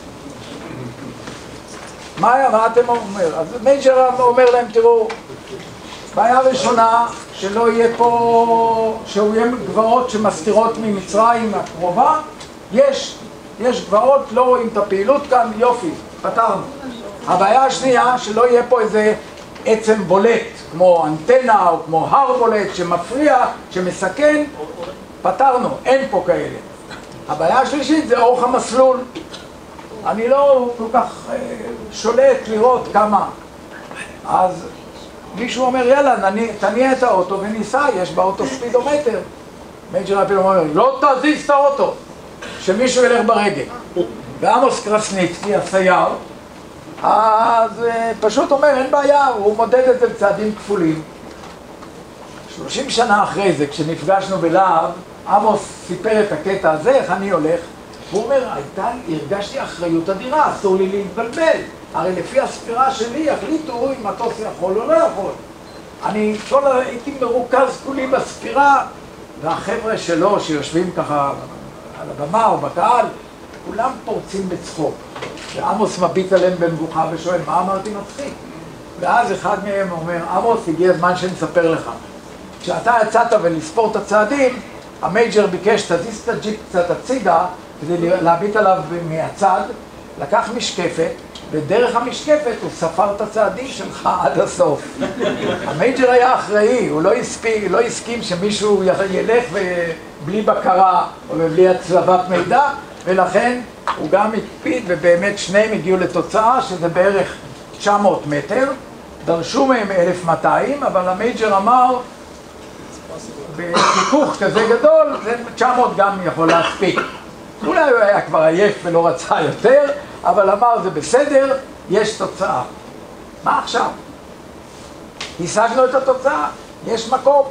מה היה, מה אתם אומר? אז מייג'ר אומר להם, תראו, בעיה ראשונה, שלא יהיה פה, שהוא יהיה גבעות שמסתירות ממצרים הקרובה, יש, יש גבעות, לא רואים את הפעילות כאן, יופי, פתרנו. הבעיה השנייה, שלא יהיה פה איזה עצם בולט, כמו אנטנה או כמו הר בולט שמפריע, שמסכן, פתרנו, אין פה כאלה. הבעיה השלישית זה אורך המסלול. אני לא כל כך אה, שולט לראות כמה. אז מישהו אומר, יאללה, תניע את האוטו וניסע, יש באוטו ספידומטר. מייג'ר אפלבוים אומר, לא תזיז את האוטו, שמישהו ילך ברגל. ועמוס קרסניצקי, הסייר, אז פשוט אומר, אין בעיה, הוא מודד את זה בצעדים כפולים. שלושים שנה אחרי זה, כשנפגשנו בלהב, עמוס סיפר את הקטע הזה, איך אני הולך, והוא אומר, הייתה, הרגשתי אחריות אדירה, אסור לי להתבלבל. הרי לפי הספירה שלי יחליטו אם מטוס יכול או לא יכול. אני כל הייתי מרוכז כולי בספירה, והחבר'ה שלו שיושבים ככה על הבמה או בקהל, כולם פורצים בצחוק. ועמוס מביט עליהם במבוכה ושואל, מה אמרתי מצחיק? ואז אחד מהם אומר, עמוס, הגיע הזמן שנספר לך. כשאתה יצאת ולספור את הצעדים, המייג'ר ביקש, תזיז את הג'יפ קצת הצידה, כדי להביט עליו מהצד, לקח משקפת, ודרך המשקפת הוא ספר את הצעדים שלך עד הסוף. המייג'ר היה אחראי, הוא לא הספיק, לא הסכים שמישהו ילך בלי בקרה או בלי הצלבת מידע, ולכן הוא גם הקפיד, ובאמת שניהם הגיעו לתוצאה שזה בערך תשע מאות מטר, דרשו מהם אלף ומאתיים, אבל המייג'ר אמר, בחיכוך כזה גדול, זה תשע מאות גם יכול להספיק. אולי הוא היה כבר עייף ולא רצה יותר, אבל אמר זה בסדר, יש תוצאה. מה עכשיו? השגנו את התוצאה, יש מקום.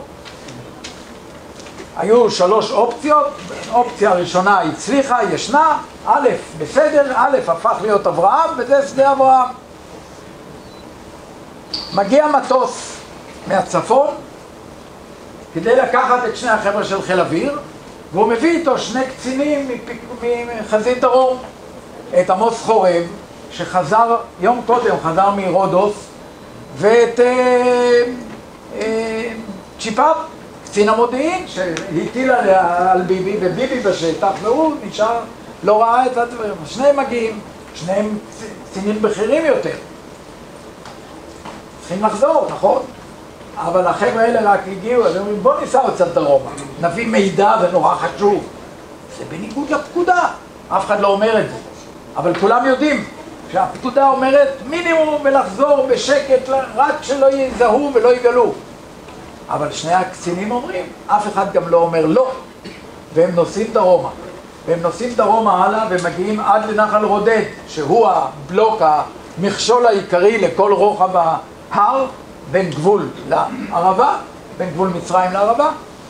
היו שלוש אופציות, אופציה הראשונה הצליחה, ישנה, א', בסדר, א', הפך להיות אברהם, וזה שדה אברהם. מגיע מטוס מהצפון, כדי לקחת את שני החבר'ה של חיל אוויר, והוא מביא איתו שני קצינים מחזית דרום, את עמוס חורב, שחזר, יום קודם חזר מרודוס, ואת אה, אה, צ'יפאפ, קצין המודיעין, שהטיל על, על ביבי, וביבי בשטח, והוא נשאר, לא ראה את הדברים. שניהם מגיעים, שניהם קצינים בכירים יותר. צריכים לחזור, נכון? אבל החבר'ה האלה רק הגיעו, אז אומרים, בוא ניסע עוד קצת דרומה, נביא מידע, זה נורא חשוב. זה בניגוד לפקודה, אף אחד לא אומר את זה. אבל כולם יודעים שהפקודה אומרת מינימום ולחזור בשקט, רק שלא יזהו ולא יגלו. אבל שני הקצינים אומרים, אף אחד גם לא אומר לא, והם נוסעים דרומה. והם נוסעים דרומה הלאה ומגיעים עד לנחל רודד, שהוא הבלוק המכשול העיקרי לכל רוחב ההר, בין גבול לערבה, בין גבול מצרים לערבה,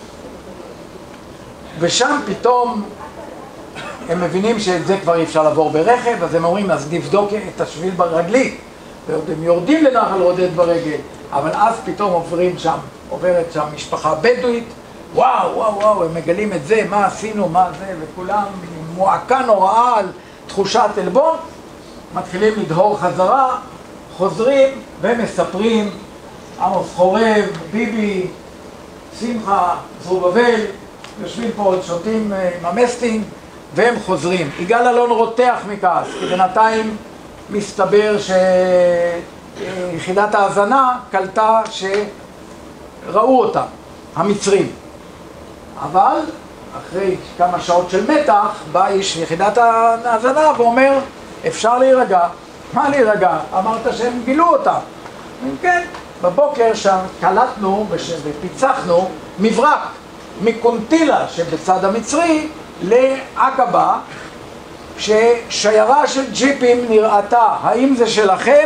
ושם פתאום הם מבינים שאת זה כבר אי אפשר לעבור ברכב, אז הם אומרים, אז נבדוק את השביל ברגלי, והם יורדים לנחל רודד ברגל, אבל אז פתאום עוברים שם, עוברת שם משפחה בדואית, וואו, וואו, וואו, הם מגלים את זה, מה עשינו, מה זה, וכולם עם מועקה נוראה על תחושת עלבון, מתחילים לדהור חזרה, חוזרים ומספרים, עמוס חורב, ביבי, שמחה, זרובבל, יושבים פה עוד שותים עם המסטינג, והם חוזרים. יגאל אלון רותח מכעס, כי בינתיים מסתבר שיחידת ההזנה קלטה שראו אותה, המצרים. אבל אחרי כמה שעות של מתח, בא איש יחידת ההזנה ואומר, אפשר להירגע. מה להירגע? אמרת שהם גילו אותה. כן, בבוקר שם קלטנו ופיצחנו מברק מקונטילה שבצד המצרי לעקבה, ששיירה של ג'יפים נראתה. האם זה שלכם?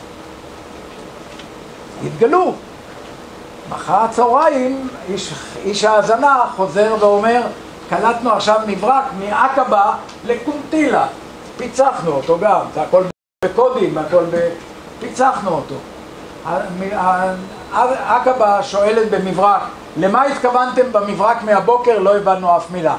התגלו. מחר הצהריים איש, איש ההזנה חוזר ואומר, קלטנו עכשיו מברק מעקבה לקונטילה. פיצחנו אותו גם, זה הכל בקודים, הכל ב... פיצחנו אותו. עקבה שואלת במברק, למה התכוונתם במברק מהבוקר? לא הבנו אף מילה.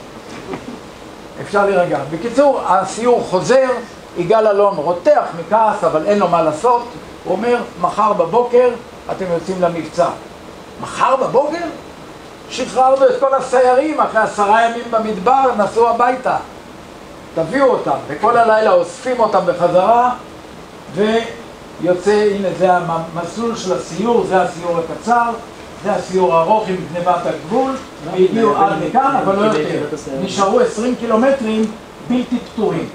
אפשר להירגע. בקיצור, הסיור חוזר, יגאל אלון רותח מכעס, אבל אין לו מה לעשות. הוא אומר, מחר בבוקר אתם יוצאים למבצע. מחר בבוקר? שחררנו את כל הסיירים, אחרי עשרה ימים במדבר, נסעו הביתה. תביאו אותם, וכל הלילה אוספים אותם בחזרה, ויוצא, הנה זה המסלול של הסיור, זה הסיור הקצר, זה הסיור הארוך עם גנבת הגבול, והגיעו עד לכאן, אבל לא יותר. נשארו עשרים קילומטרים בלתי פתורים.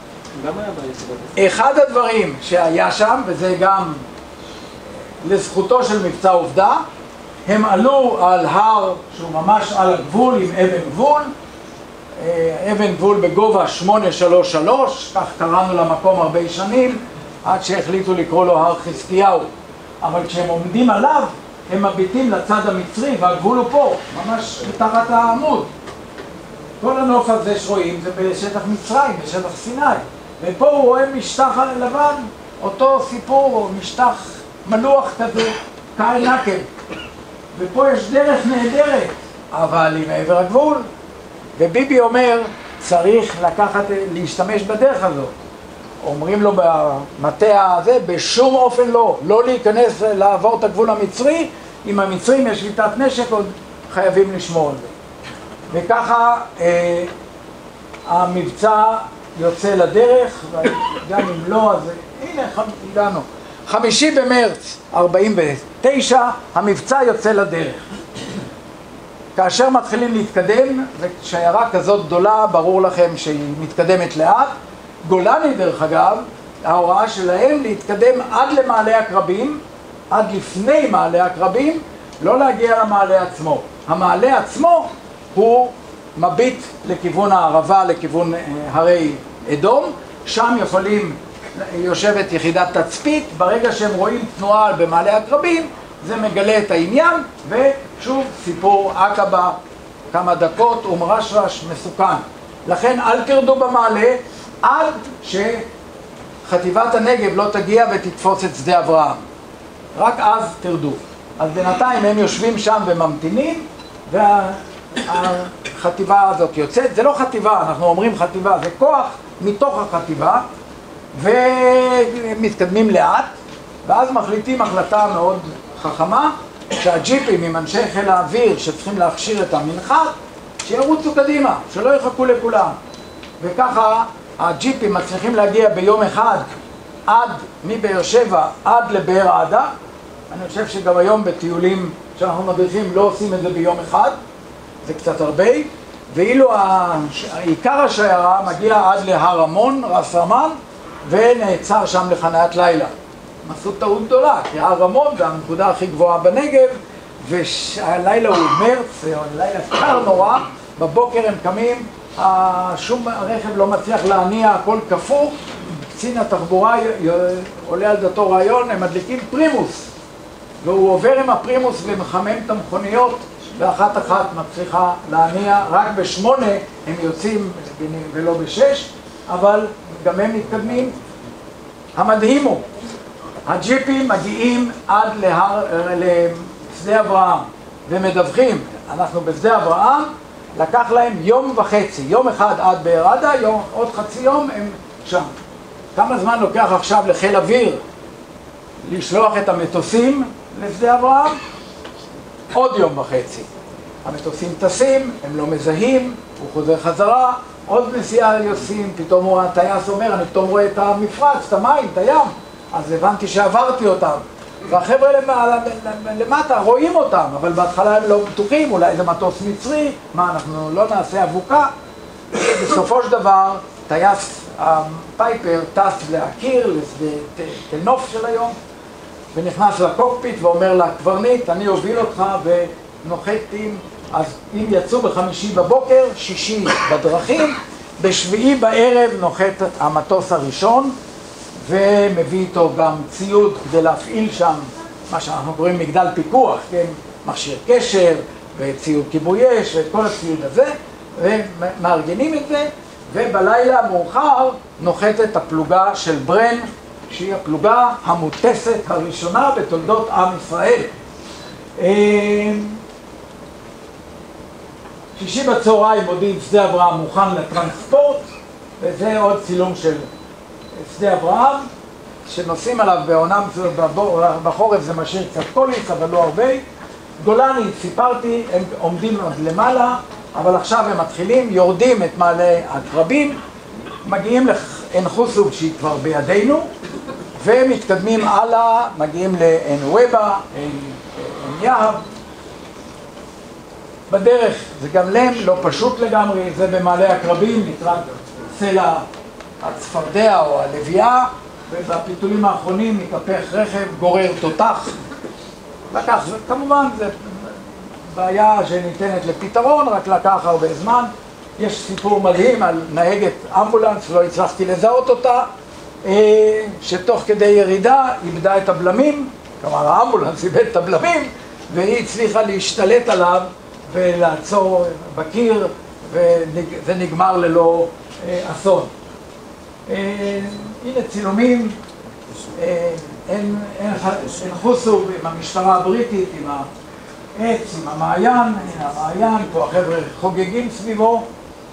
אחד הדברים שהיה שם, וזה גם לזכותו של מבצע עובדה, הם עלו על הר שהוא ממש על הגבול עם אבן גבול, אבן גבול בגובה שמונה שלוש שלוש, כך קראנו למקום הרבה שנים, עד שהחליטו לקרוא לו הר חזקיהו. אבל כשהם עומדים עליו, הם מביטים לצד המצרי, והגבול הוא פה, ממש מתחת העמוד. כל הנוף הזה שרואים זה בשטח מצרים, בשטח סיני. ופה הוא רואה משטח לבן, אותו סיפור, משטח מלוח כזה, קאי נקב. ופה יש דרך נהדרת, אבל היא מעבר הגבול. וביבי אומר, צריך לקחת, להשתמש בדרך הזאת. אומרים לו במטה הזה, בשום אופן לא, לא להיכנס, לעבור את הגבול המצרי, אם המצרים יש שליטת נשק, עוד חייבים לשמור על זה. וככה אה, המבצע יוצא לדרך, וגם אם לא, אז הנה, הגענו. חמישי במרץ ארבעים ותשע, המבצע יוצא לדרך. כאשר מתחילים להתקדם, ושיירה כזאת גדולה, ברור לכם שהיא מתקדמת לאט. גולני דרך אגב, ההוראה שלהם להתקדם עד למעלה הקרבים, עד לפני מעלה הקרבים, לא להגיע למעלה עצמו. המעלה עצמו הוא מביט לכיוון הערבה, לכיוון הרי אדום, שם יכולים, יושבת יחידת תצפית, ברגע שהם רואים תנועה במעלה הקרבים, זה מגלה את העניין, ושוב סיפור עקבה, כמה דקות, ומרשרש מסוכן. לכן אל תרדו במעלה, עד שחטיבת הנגב לא תגיע ותתפוס את שדה אברהם. רק אז תרדו. אז בינתיים הם יושבים שם וממתינים, והחטיבה הזאת יוצאת. זה לא חטיבה, אנחנו אומרים חטיבה, זה כוח מתוך החטיבה, ומתקדמים לאט, ואז מחליטים החלטה מאוד חכמה, שהג'יפים עם אנשי חיל האוויר שצריכים להכשיר את המנחת, שירוצו קדימה, שלא יחכו לכולם. וככה הג'יפים מצליחים להגיע ביום אחד עד מבאר שבע עד לבאר עדה. אני חושב שגם היום בטיולים שאנחנו מדריכים לא עושים את זה ביום אחד, זה קצת הרבה. ואילו העיקר השיירה מגיע עד להר המון, רס רמן, ונעצר שם לחניית לילה. הם עשו טעות גדולה, כי הר המון זה הנקודה הכי גבוהה בנגב, והלילה הוא מרץ, לילה קר נורא, בבוקר הם קמים, שום רכב לא מצליח להניע, הכל כפוך, קצין התחבורה עולה על דתו רעיון, הם מדליקים פרימוס, והוא עובר עם הפרימוס ומחמם את המכוניות, ואחת אחת מצליחה להניע, רק בשמונה הם יוצאים ולא בשש, אבל גם הם מתקדמים. המדהים הוא, הג'יפים מגיעים עד להר, לשדה אברהם ומדווחים, אנחנו בשדה אברהם, לקח להם יום וחצי, יום אחד עד באר עדה, יום, עוד חצי יום הם שם. כמה זמן לוקח עכשיו לחיל אוויר לשלוח את המטוסים לשדה אברהם? עוד יום וחצי. המטוסים טסים, הם לא מזהים, הוא חוזר חזרה, עוד נסיעה יוצאים, פתאום הוא הטייס אומר, אני פתאום רואה את המפרץ, את המים, את הים, אז הבנתי שעברתי אותם. והחבר'ה למטה רואים אותם, אבל בהתחלה הם לא בטוחים, אולי זה מטוס מצרי, מה, אנחנו לא נעשה אבוקה? בסופו של דבר, טייס הפייפר טס להכיר, לשדה תל נוף של היום, ונכנס לקוקפיט ואומר לקברניט, אני אוביל אותך ונוחת עם, אז אם יצאו בחמישי בבוקר, שישי בדרכים, בשביעי בערב נוחת המטוס הראשון, ומביא איתו גם ציוד כדי להפעיל שם מה שאנחנו קוראים מגדל פיקוח, כן? מכשיר קשר וציוד כיבוי אש ואת כל הציוד הזה, ומארגנים את זה, ובלילה המאוחר נוחתת הפלוגה של ברן, שהיא הפלוגה המוטסת הראשונה בתולדות עם ישראל. שישי בצהריים מודיעים שדה אברהם מוכן לטרנספורט, וזה עוד צילום של שדה אברהם, שנוסעים עליו בעונם, בחורף זה משאיר קצת קוליס, אבל לא הרבה. גולני, סיפרתי, הם עומדים עוד למעלה, אבל עכשיו הם מתחילים, יורדים את מעלה הקרבים, מגיעים לעין חוסוב שהיא כבר בידינו, ומתקדמים הלאה, מגיעים לעין ובה, עין יהב. בדרך זה גם לם, לא פשוט לגמרי, זה במעלה הקרבים, נקרא סלע הצפרדע או הלוויה, ובפיתולים האחרונים מתהפך רכב, גורר תותח. לקח, כמובן, זו בעיה שניתנת לפתרון, רק לקח הרבה זמן. יש סיפור מדהים על נהגת אמבולנס, לא הצלחתי לזהות אותה, שתוך כדי ירידה איבדה את הבלמים, כלומר האמבולנס איבד את הבלמים, והיא הצליחה להשתלט עליו ולעצור בקיר, וזה נגמר ללא אסון. הנה צילומים, אין חוסוב עם המשטרה הבריטית, עם העץ, עם המעיין, הנה המעיין, פה החבר'ה חוגגים סביבו,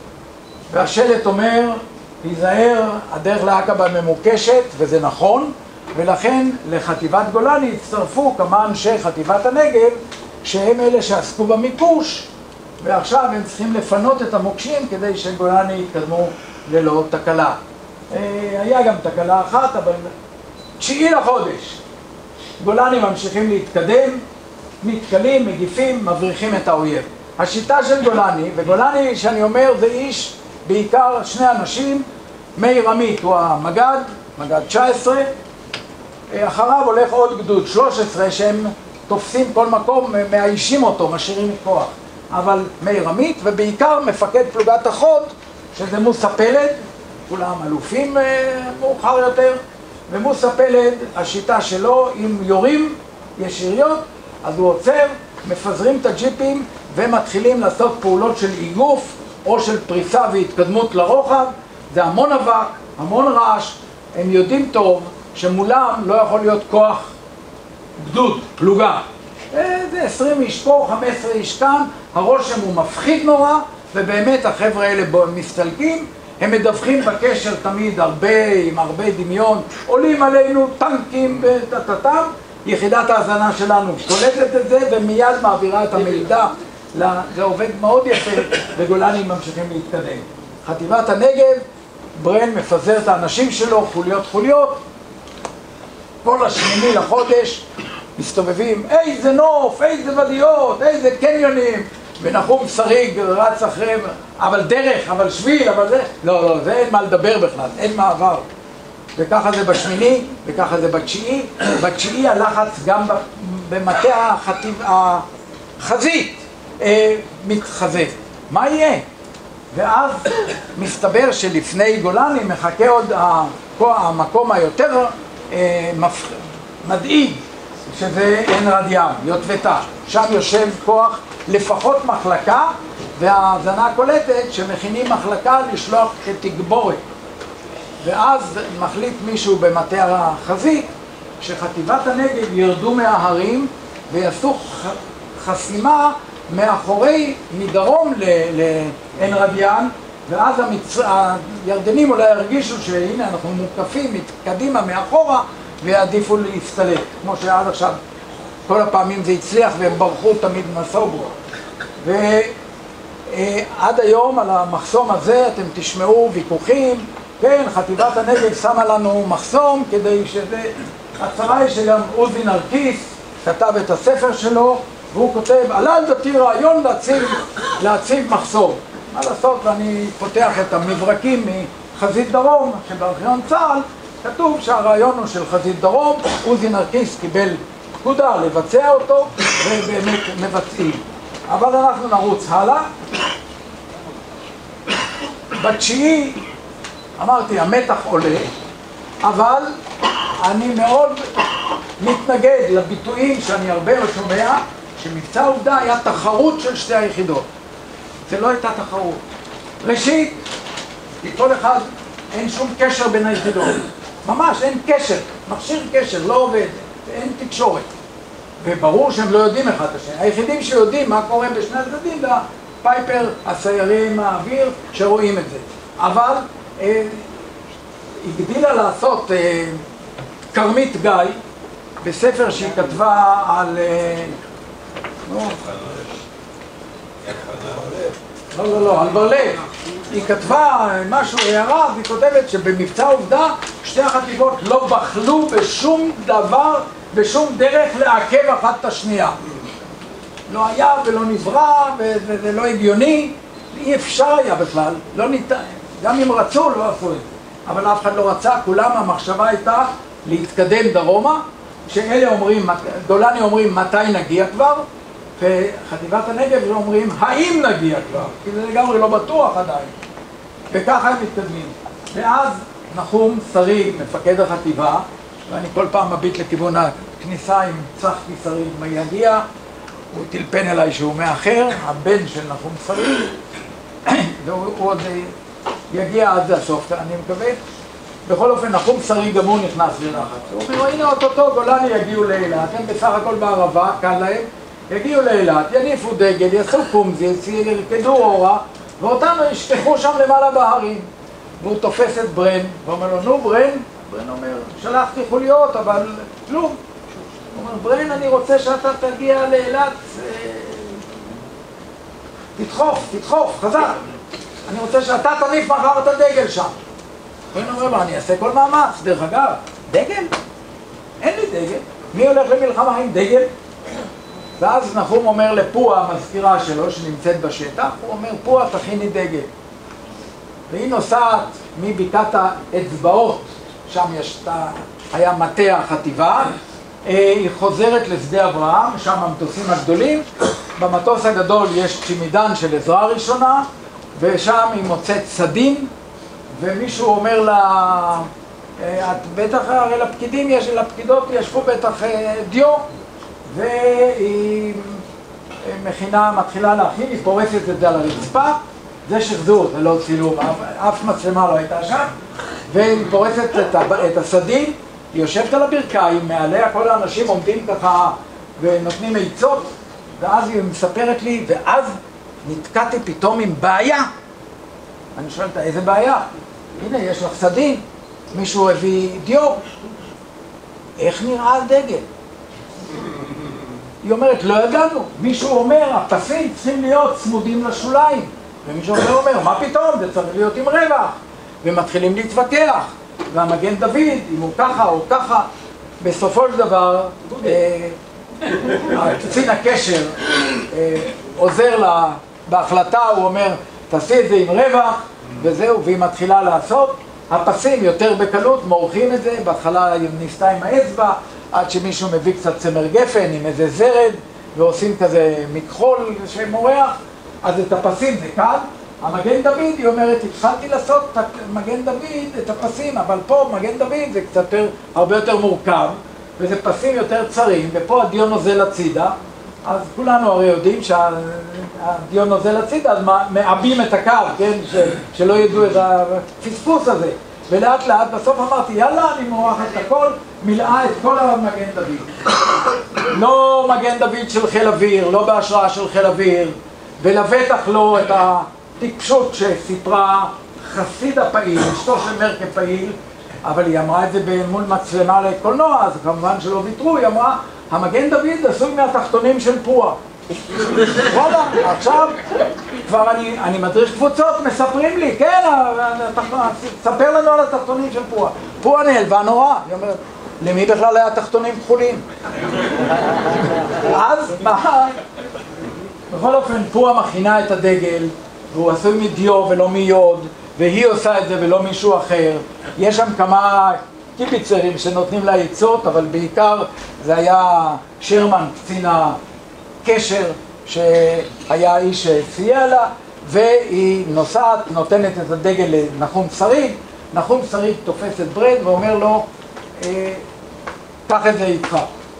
והשלט אומר, היזהר, הדרך לעקבה ממוקשת, וזה נכון, ולכן לחטיבת גולני הצטרפו כמה אנשי חטיבת הנגב, שהם אלה שעסקו במיקוש, ועכשיו הם צריכים לפנות את המוקשים כדי שגולני יתקדמו ללא תקלה. היה גם תקלה אחת, אבל תשיעי לחודש. גולני ממשיכים להתקדם, מתקלים, מגיפים, מבריחים את האויב. השיטה של גולני, וגולני שאני אומר זה איש, בעיקר שני אנשים, מאיר עמית הוא המגד, מגד תשע עשרה, אחריו הולך עוד גדוד שלוש עשרה שהם תופסים כל מקום, מאיישים אותו, משאירים כוח. אבל מאיר עמית, ובעיקר מפקד פלוגת החוד, שזה מוסא פלד, כולם אלופים מאוחר יותר, ומוסא פלד, השיטה שלו, אם יורים ישיריות, אז הוא עוצר, מפזרים את הג'יפים ומתחילים לעשות פעולות של איגוף או של פריסה והתקדמות לרוחב. זה המון אבק, המון רעש, הם יודעים טוב שמולם לא יכול להיות כוח גדוד, פלוגה. זה עשרים איש פה, חמש עשרה איש כאן, הרושם הוא מפחיד נורא, ובאמת החבר'ה האלה מסתלקים, הם מדווחים בקשר תמיד הרבה, עם הרבה דמיון, עולים עלינו טנקים וטטטם, יחידת ההזנה שלנו קולטת את זה ומיד מעבירה את המידע, זה עובד מאוד יפה, וגולני ממשיכים להתקדם. חטיבת הנגב, ברן מפזר את האנשים שלו, חוליות חוליות, כל השמיני לחודש מסתובבים, איזה נוף, איזה ודיות, איזה קניונים, ונחום שריג רץ אחריהם, אבל דרך, אבל שביל, אבל זה, לא, לא, זה אין מה לדבר בכלל, אין מעבר. וככה זה בשמיני, וככה זה בתשיעי. בתשיעי הלחץ גם במטה החטיב, החזית אה, מתחזק. מה יהיה? ואז מסתבר שלפני גולני מחכה עוד המקום היותר אה, מפ... מדאיג, שזה עין רד ים, יוטבתה. שם יושב כוח לפחות מחלקה, וההאזנה קולטת שמכינים מחלקה לשלוח כתגבורת. ואז מחליט מישהו במטה החזית שחטיבת הנגב ירדו מההרים ויעשו חסימה מאחורי, מדרום לעין רד ים, ואז המצ... הירדנים אולי ירגישו שהנה אנחנו מוקפים קדימה מאחורה ויעדיפו להסתלק, כמו שעד עכשיו כל הפעמים זה הצליח והם ברחו תמיד מהסוברו. ועד היום על המחסום הזה אתם תשמעו ויכוחים, כן, חטיבת הנגב שמה לנו מחסום כדי שזה... הצרה היא שגם עוזי נרקיס כתב את הספר שלו, והוא כותב, עלה על דתי רעיון להציב, להציב מחסום. מה לעשות, ואני פותח את המברקים מחזית דרום, שבארכיון צה"ל כתוב שהרעיון הוא של חזית דרום, עוזי נרקיס קיבל פקודה לבצע אותו, ובאמת מבצעים. אבל אנחנו נרוץ הלאה. בתשיעי, אמרתי, המתח עולה, אבל אני מאוד מתנגד לביטויים שאני הרבה לא שומע, שמבצע עובדה היה תחרות של שתי היחידות. זה לא הייתה תחרות. ראשית, לכל אחד אין שום קשר בין היחידות. ממש אין קשר, מכשיר קשר, לא עובד, אין תקשורת. וברור שהם לא יודעים אחד את השני. היחידים שיודעים מה קורה בשני הצדדים, זה הפייפר, הסיירים, האוויר, שרואים את זה. אבל אה, הגדילה לעשות אה, כרמית גיא, בספר שהיא כתבה על... אה, לא, לא, לא, לא, על בר-לב. היא כתבה משהו, הערה, והיא כותבת שבמבצע עובדה שתי החטיבות לא בחלו בשום דבר, בשום דרך לעכב אחת את השנייה. לא היה ולא נברא, וזה לא הגיוני, אי אפשר היה בכלל, לא ניתן, גם אם רצו לא עשו את זה. אבל אף אחד לא רצה, כולם המחשבה הייתה להתקדם דרומה, שאלה אומרים, גולני אומרים מתי נגיע כבר, וחטיבת הנגב אומרים האם נגיע כבר, כי זה לגמרי לא בטוח עדיין. וככה הם מתקדמים. ואז נחום שריג, מפקד החטיבה, ואני כל פעם מביט לכיוון הכניסה עם צחקי שריג מה יגיע, הוא טלפן אליי שהוא מאחר, הבן של נחום שריג, והוא עוד יגיע עד הסוף, אני מקווה. בכל אופן, נחום שריג גם הוא נכנס ללחץ. הוא אומר, הנה אותו גולני יגיעו לאילת, הם בסך הכל בערבה, קל להם, יגיעו לאילת, יניפו דגל, יעשו קומזיץ, ירקדו אורה, ואותנו ישכחו שם למעלה בהרים. והוא תופס את ברן, ואומר לו, נו ברן, ברן אומר, שלחתי חוליות, אבל כלום. הוא אומר, ברן, אני רוצה שאתה תגיע לאילת, תדחוף, תדחוף, חזק. אני רוצה שאתה תניף מחר את הדגל שם. ברן אומר לו, אני אעשה כל מאמץ. דרך אגב, דגל? אין לי דגל. מי הולך למלחמה עם דגל? ואז נחום אומר לפועה, המזכירה שלו, שנמצאת בשטח, הוא אומר, פועה, תכיני דגל. והיא נוסעת מבקעת האצבעות, שם יש, היה מטה החטיבה, היא חוזרת לשדה אברהם, שם המטוסים הגדולים, במטוס הגדול יש צ'ימידן של עזרה ראשונה, ושם היא מוצאת סדין, ומישהו אומר לה, את בטח, הרי לפקידים, יש, לפקידות ישבו בטח דיו, והיא מכינה, מתחילה להכין, היא פורסת את זה על הרצפה, זה שחזור, זה לא צילום, אף מצלמה לא הייתה שם, והיא פורסת את, את הסדין, היא יושבת על הברכיים, מעליה כל האנשים עומדים ככה ונותנים עצות, ואז היא מספרת לי, ואז נתקעתי פתאום עם בעיה. אני שואלת, איזה בעיה? הנה, יש לך סדין, מישהו הביא דיו, איך נראה הדגל? היא אומרת, לא ידענו. מישהו אומר, הפסים צריכים להיות צמודים לשוליים. ומישהו אומר, מה פתאום? זה צריך להיות עם רווח. ומתחילים להתווכח. והמגן דוד, אם הוא ככה או ככה, בסופו של דבר, קצין הקשר עוזר לה בהחלטה, הוא אומר, תעשי את זה עם רווח, וזהו, והיא מתחילה לעשות. הפסים יותר בקלות, מורחים את זה, בהתחלה היא ניסתה עם האצבע, עד שמישהו מביא קצת צמר גפן עם איזה זרד, ועושים כזה מכחול שמורח, אז את הפסים זה קל, המגן דוד, היא אומרת, התחלתי לעשות את מגן דוד, את הפסים, אבל פה מגן דוד זה קצת יותר, הרבה יותר מורכב, וזה פסים יותר צרים, ופה הדיו נוזל הצידה, אז כולנו הרי יודעים שהדיו נוזל הצידה, אז מעבים את הקו, כן, ש, שלא ידעו את הפספוס הזה. ולאט לאט בסוף אמרתי, יאללה, אני מורחת את הכל, מילאה את כל המגן דוד. לא מגן דוד של חיל אוויר, לא בהשראה של חיל אוויר, ולבטח לא את הטיפשות שסיפרה חסיד הפעיל, אשתו של מרקה פעיל, אבל היא אמרה את זה מול מצלמה לקולנוע, אז כמובן שלא ויתרו, היא אמרה, המגן דוד עשוי מהתחתונים של פועה. וואלה, עכשיו כבר אני, אני מדריך קבוצות, מספרים לי, כן, ספר לנו על התחתונים של פועה. פועה נעלבה נורא, היא אומרת, למי בכלל היה תחתונים כחולים? אז מה? בכל אופן, פועה מכינה את הדגל, והוא עשוי מדיו ולא מיוד, והיא עושה את זה ולא מישהו אחר. יש שם כמה קיפיצרים שנותנים לה עצות, אבל בעיקר זה היה שרמן, קצין הקשר, שהיה איש שסייע לה, והיא נוסעת, נותנת את הדגל לנחום שריג, נחום שריג תופס את ברד ואומר לו, אה, קח את זה איתך.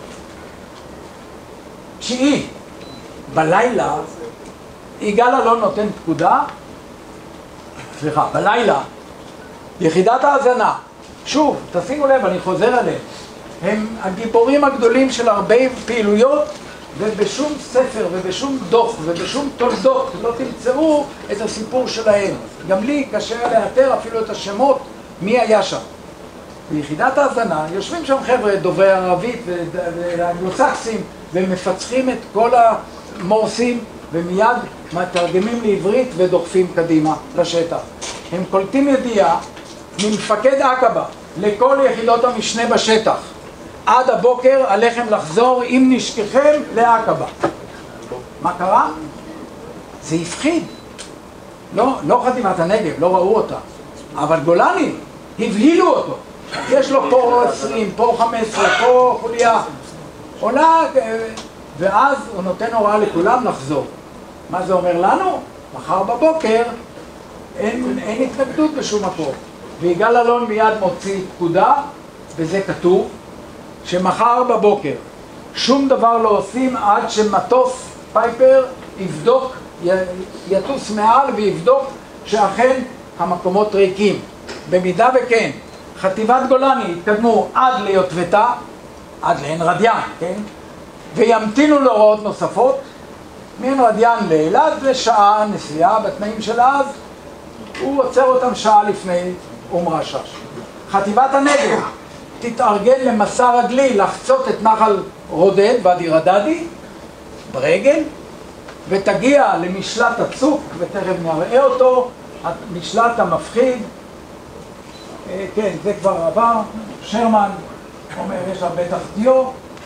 תשיעי, בלילה, יגאל אלון נותן פקודה, סליחה, בלילה, יחידת ההזנה, שוב, תשימו לב, אני חוזר עליהם, הם הגיבורים הגדולים של הרבה פעילויות, ובשום ספר ובשום דוח ובשום תולדות לא תמצאו את הסיפור שלהם. גם לי קשה לאתר אפילו את השמות מי היה שם. ביחידת ההזנה יושבים שם חבר'ה דוברי ערבית ואנגלוסקסים ומפצחים את כל המורסים ומיד מתרגמים לעברית ודוחפים קדימה לשטח. הם קולטים ידיעה ממפקד עקבה לכל יחידות המשנה בשטח. עד הבוקר עליכם לחזור אם נשכחם לעקבה. מה קרה? זה הפחיד. לא, לא חטיבת הנגב, לא ראו אותה. אבל גולני, הבהילו אותו. יש לו פה עשרים, פה חמש עשרה, פה חוליה. עולה, ואז הוא נותן הוראה לכולם לחזור. מה זה אומר לנו? מחר בבוקר אין, אין התנגדות בשום מקום. ויגאל אלון מיד מוציא פקודה, וזה כתוב, שמחר בבוקר שום דבר לא עושים עד שמטוס פייפר יבדוק, יטוס מעל ויבדוק שאכן המקומות ריקים. במידה וכן, חטיבת גולני יתקדמו עד ליוטבתה, עד לעין רדיאן, כן? וימתינו להוראות נוספות, מעין רדיאן לאילת זה שעה נסיעה בתנאים של אז, הוא עוצר אותם שעה לפני אום רשש. חטיבת הנגב תתארגן למסע רגלי לחצות את נחל רודד, ואדי רדדי, ברגל, ותגיע למשלט הצוק, ותכף נראה אותו, המשלט המפחיד, כן, זה כבר עבר, שרמן אומר, יש לה בטח דיו,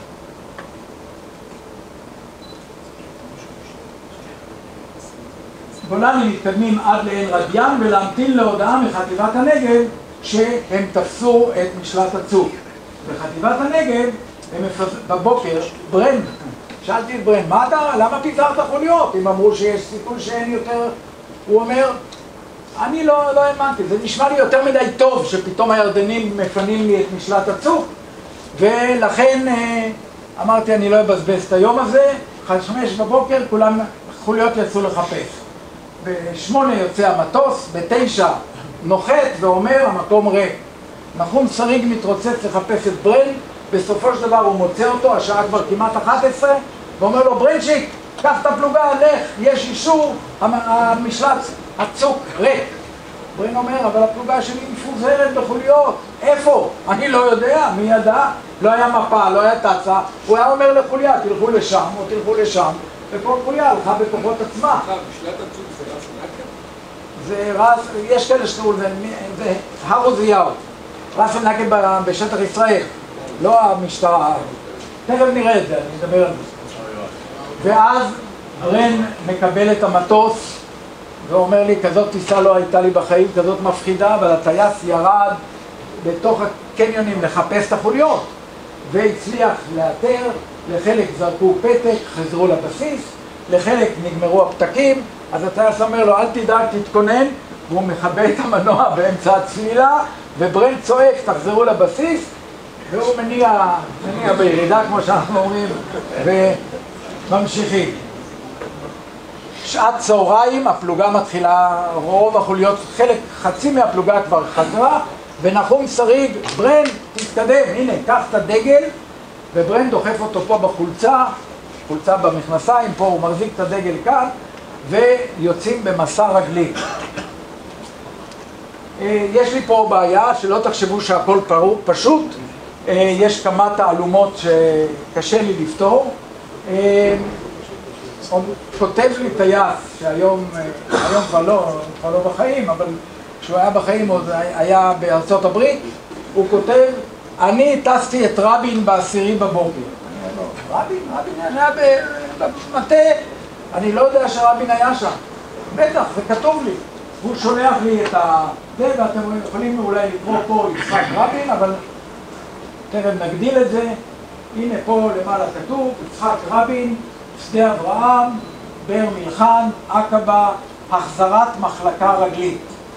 גולני מתקדמים עד לעין רדיאן ולהמתין להודעה מחטיבת הנגב שהם תפסו את משלט הצוק. בחטיבת הנגב, הם מפז... בבוקר, ברן, שאלתי את ברן, מה אתה, למה פיזרת חוליות? הם אמרו שיש סיכוי שאין יותר, הוא אומר, אני לא, לא האמנתי, זה נשמע לי יותר מדי טוב שפתאום הירדנים מפנים לי את משלט הצוק, ולכן אמרתי אני לא אבזבז את היום הזה, חמש בבוקר כולם חוליות יצאו לחפש. בשמונה יוצא המטוס, בתשע נוחת ואומר המקום ריק. נחום שריג מתרוצץ לחפש את ברן, בסופו של דבר הוא מוצא אותו, השעה כבר כמעט אחת עשרה, ואומר לו ברנצ'יק, קח את הפלוגה, לך, יש אישור, המשלט הצוק ריק. ברן אומר, אבל הפלוגה שלי מפוזרת בחוליות, איפה? אני לא יודע, מי ידע? לא היה מפה, לא היה תצה, הוא היה אומר לחוליה, תלכו לשם או תלכו לשם, וכל חוליה הלכה בכוחות עצמה. משלט הצוק זה רס נקר? זה רס, יש כאלה שקראו לזה, זה הר עוזיהו, רס נקר בשטח ישראל, לא המשטרה, תכף נראה את זה, אני אדבר על זה. ואז ברן מקבל את המטוס ואומר לי, כזאת טיסה לא הייתה לי בחיים, כזאת מפחידה, אבל הטייס ירד בתוך הקניונים לחפש את החוליות והצליח לאתר, לחלק זרקו פתק, חזרו לבסיס, לחלק נגמרו הפתקים, אז הטייס אומר לו, אל תדאג, תתכונן, והוא מכבה את המנוע באמצע הצלילה, וברן צועק, תחזרו לבסיס, והוא מניע, מניע בירידה, כמו שאנחנו אומרים, וממשיכים. שעת צהריים, הפלוגה מתחילה, רוב החוליות, חלק, חצי מהפלוגה כבר חזרה, ונחום שריג, ברן, תתקדם, הנה, קח את הדגל, וברן דוחף אותו פה בחולצה, חולצה במכנסיים, פה הוא מחזיק את הדגל כאן, ויוצאים במסע רגלי. יש לי פה בעיה, שלא תחשבו שהכל פשוט, יש כמה תעלומות שקשה לי לפתור. כותב לי טייס, שהיום היום כבר לא, כבר לא בחיים, אבל כשהוא היה בחיים עוד היה בארצות הברית, הוא כותב, אני טסתי את רבין בעשירי בבוקר. רבין? רבין היה במטה, אני לא יודע שרבין היה שם. בטח, זה כתוב לי. הוא שולח לי את ה... זה, ואתם יכולים אולי לקרוא פה יצחק רבין, אבל תכף נגדיל את זה. הנה פה למעלה כתוב, יצחק רבין, שדה אברהם, בר מלחן, עקבה, החזרת מחלקה רגלית.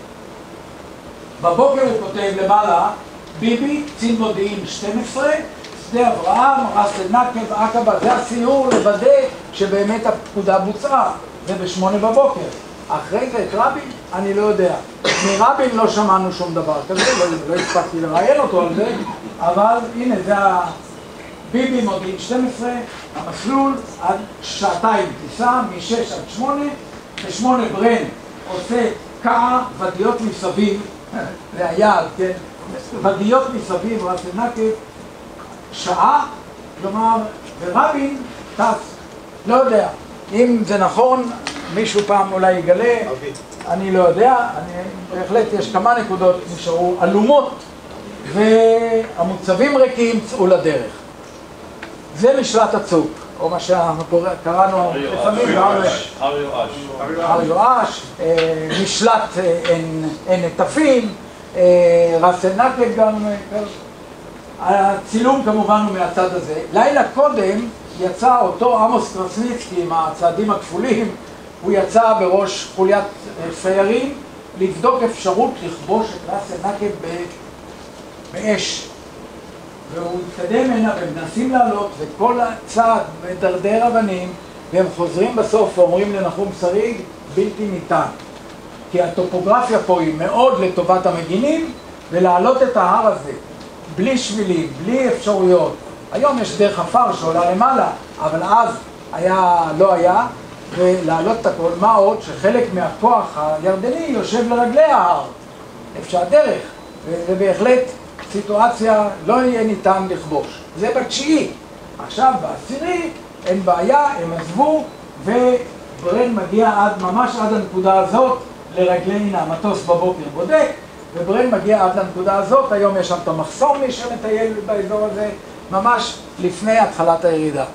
בבוקר הוא כותב למעלה, ביבי, קצין מודיעין שתים עשרה, שדה אברהם, רס אל-נקב, עקבה, זה הסיור לוודא שבאמת הפקודה בוצעה, זה בשמונה בבוקר. אחרי זה את רבין, אני לא יודע. מרבין לא שמענו שום דבר כזה, לא, לא הספקתי לראיין אותו על זה, אבל הנה זה הביבי מודיעין שתים עשרה, המסלול עד שעתיים טיסה, משש עד שמונה, בשמונה ברן עושה קעה, ודיות מסביב, זה היעד, כן? ודיות מסביב, רס אל-נקב, שעה, כלומר, ורבין טס, לא יודע, אם זה נכון, מישהו פעם אולי יגלה, אני לא יודע, אני, בהחלט יש כמה נקודות נשארו אלומות, והמוצבים ריקים צאו לדרך. זה משלט הצוק, או מה שאנחנו קראנו לפעמים, הר יואש, משלט אין נטפים, רס אל-נקב גם, הצילום כמובן הוא מהצד הזה. לילה קודם יצא אותו עמוס קרסניצקי עם הצעדים הכפולים, הוא יצא בראש חוליית סיירים לבדוק אפשרות לכבוש את רס אל-נקב באש. והוא התקדם הנה ומנסים לעלות, וכל הצעד מדרדר אבנים, והם חוזרים בסוף ואומרים לנחום שריג, בלתי ניתן. כי הטופוגרפיה פה היא מאוד לטובת המגינים, ולעלות את ההר הזה בלי שבילים, בלי אפשרויות. היום יש דרך עפר שעולה למעלה, אבל אז היה, לא היה, ולעלות את הכל. מה עוד? שחלק מהכוח הירדני יושב לרגלי ההר. אפשר דרך, וזה בהחלט סיטואציה לא יהיה ניתן לכבוש. זה בתשיעי. עכשיו בעשירי אין בעיה, הם עזבו, וברן מגיע עד, ממש עד הנקודה הזאת לרגלי, הנה המטוס בבוקר בודק, וברן מגיע עד לנקודה הזאת. היום יש שם את המחסום מי שמטייל באזור הזה, ממש לפני התחלת הירידה.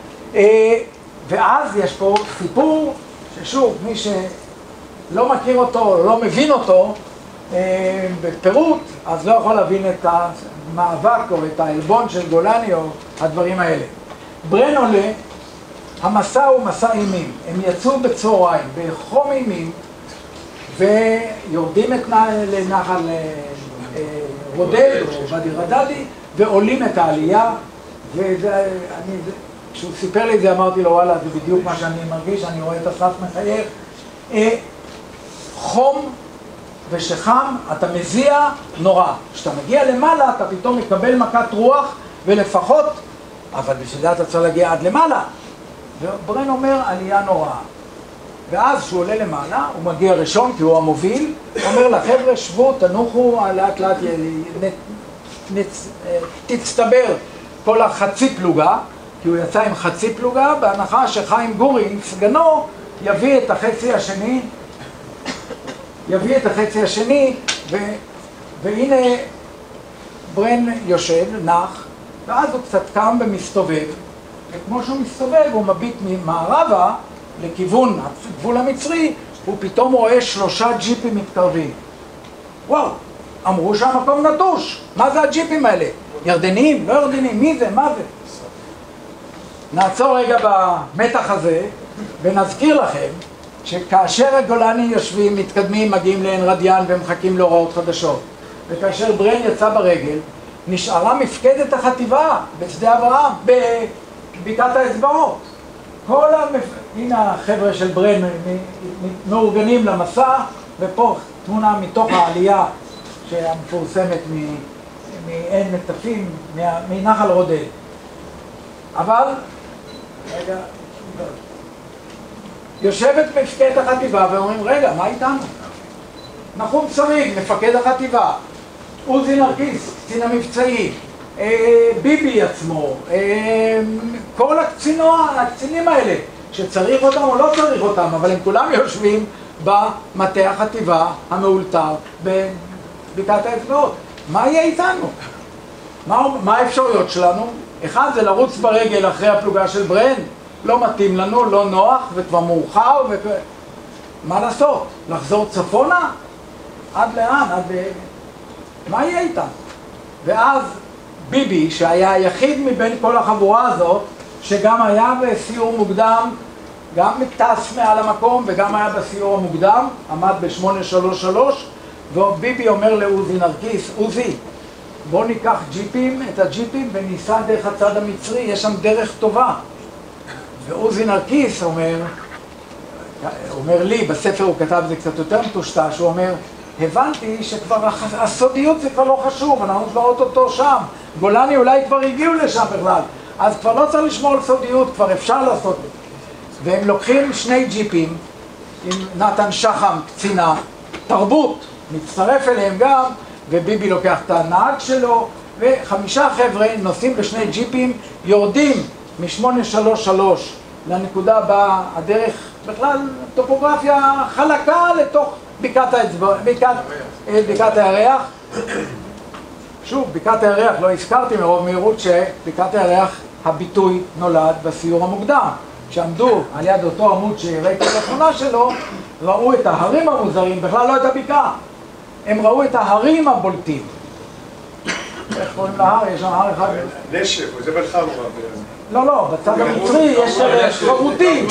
ואז יש פה סיפור ששוב, מי שלא מכיר אותו, לא מבין אותו בפירוט, אז לא יכול להבין את המאבק או את העלבון של גולני או הדברים האלה. ברן עולה, המסע הוא מסע אימים. הם יצאו בצהריים, בחום אימים, ויורדים את לנחל רודל או ואדי רדדי, ועולים את העלייה, וכשהוא סיפר לי את זה אמרתי לו, וואלה, זה בדיוק מה שאני מרגיש, אני רואה את הסף מחייב. חום ושחם, אתה מזיע נורא. כשאתה מגיע למעלה, אתה פתאום מקבל מכת רוח, ולפחות, אבל בשביל זה אתה צריך להגיע עד למעלה. וברן אומר, עלייה נוראה. ואז כשהוא עולה למעלה, הוא מגיע ראשון, כי הוא המוביל, הוא אומר לחבר'ה, שבו, תנוחו, לאט לאט תצטבר כל החצי פלוגה, כי הוא יצא עם חצי פלוגה, בהנחה שחיים גורין, סגנו, יביא את החצי השני, יביא את החצי השני, ו... והנה ברן יושב, נח, ואז הוא קצת קם ומסתובב, וכמו שהוא מסתובב, הוא מביט ממערבה לכיוון הגבול המצרי, הוא פתאום רואה שלושה ג'יפים מתקרבים. וואו, אמרו שהמקום נטוש, מה זה הג'יפים האלה? ירדנים? לא ירדנים? מי זה? מה זה? נעצור רגע במתח הזה, ונזכיר לכם שכאשר הגולני יושבים, מתקדמים, מגיעים לעין רדיאן ומחכים להוראות חדשות, וכאשר ברן יצא ברגל, נשארה מפקדת החטיבה בשדה אברהם, בבקעת האצבעות. כל המפ... הנה החבר'ה של ברן מאורגנים למסע, ופה תמונה מתוך העלייה שהמפורסמת מעין מטפים, מנחל רודד. אבל, רגע, יושבת מפקדת החטיבה ואומרים, רגע, מה איתנו? נחום שריג, מפקד החטיבה, עוזי נרקיס, קצין המבצעי, אה, ביבי עצמו, אה, כל הקצינו, הקצינים האלה, שצריך אותם או לא צריך אותם, אבל הם כולם יושבים במטה החטיבה המאולתר בבקעת האצבעות. מה יהיה איתנו? מה, מה האפשרויות שלנו? אחד זה לרוץ ברגל אחרי הפלוגה של ברן, לא מתאים לנו, לא נוח וכבר מאוחר, ו... מה לעשות? לחזור צפונה? עד לאן? עד... מה יהיה איתם? ואז ביבי, שהיה היחיד מבין כל החבורה הזאת, שגם היה בסיור מוקדם, גם טס מעל המקום וגם היה בסיור המוקדם, עמד ב-שמונה שלוש שלוש, וביבי אומר לעוזי נרקיס, עוזי, בוא ניקח ג'יפים, את הג'יפים, וניסע דרך הצד המצרי, יש שם דרך טובה. ועוזי נרקיס אומר, אומר לי, בספר הוא כתב זה קצת יותר מטושטש, הוא אומר, הבנתי שכבר הסודיות זה כבר לא חשוב, אנחנו כבר אותו שם, גולני אולי כבר הגיעו לשם בכלל, אז כבר לא צריך לשמור על סודיות, כבר אפשר לעשות את זה. והם לוקחים שני ג'יפים, עם נתן שחם, קצינה, תרבות, מצטרף אליהם גם, וביבי לוקח את הנהג שלו, וחמישה חבר'ה נוסעים בשני ג'יפים, יורדים מ-שמונה שלוש שלוש לנקודה בה הדרך, בכלל טופוגרפיה חלקה לתוך בקעת האצבע, בקעת, בקעת הירח. שוב, בקעת הירח, לא הזכרתי מרוב מהירות שבקעת הירח הביטוי נולד בסיור המוקדם. שעמדו על יד אותו עמוד שהראיתי את התמונה שלו, ראו את ההרים המוזרים, בכלל לא את הבקעה. הם ראו את ההרים הבולטים. איך קוראים להר? יש שם הר אחד. נשף, זה בלחם. לא, לא, בצד המצרי יש חרוטים.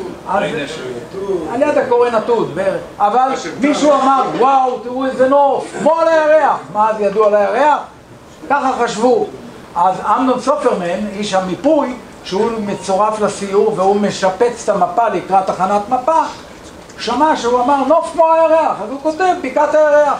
על יד הקורא נתוד, אבל מישהו אמר, וואו, תראו איזה נוף, כמו על הירח. מה אז ידעו על הירח? ככה חשבו. אז אמנון סופרמן, איש המיפוי, שהוא מצורף לסיור והוא משפץ את המפה לקראת תחנת מפה, שמע שהוא אמר נוף כמו הירח, אז הוא כותב בקעת הירח.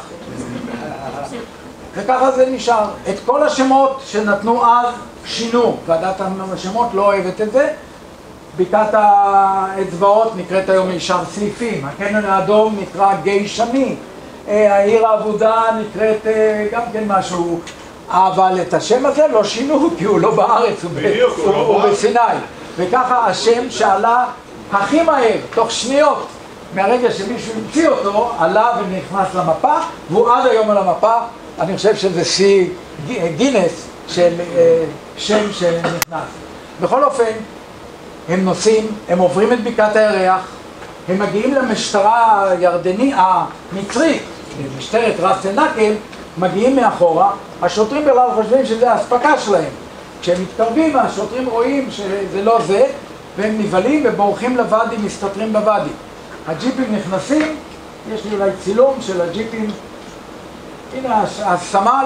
וככה זה נשאר. את כל השמות שנתנו אז שינו, ועדת השמות לא אוהבת את זה. בקעת האצבעות נקראת היום ישר סעיפים, הקניון האדום נקרא גיא שני, העיר העבודה נקראת גם כן משהו, אבל את השם הזה לא שינו כי הוא לא בארץ, הוא, הוא, הוא בסיני. וככה השם שעלה הכי מהר, תוך שניות, מהרגע שמישהו המציא אותו, עלה ונכנס למפה, והוא עד היום על המפה. אני חושב שזה שיא גינס של שם שנכנס. בכל אופן, הם נוסעים, הם עוברים את בקעת הירח, הם מגיעים למשטרה הירדני, המצרית, משטרת ראס אל-נקל, מגיעים מאחורה, השוטרים בכלל חושבים שזה ההספקה שלהם. כשהם מתקרבים, השוטרים רואים שזה לא זה, והם נבלים ובורחים לוואדי, מסתתרים בוואדי. הג'יפים נכנסים, יש לי אולי צילום של הג'יפים, הנה הסמל,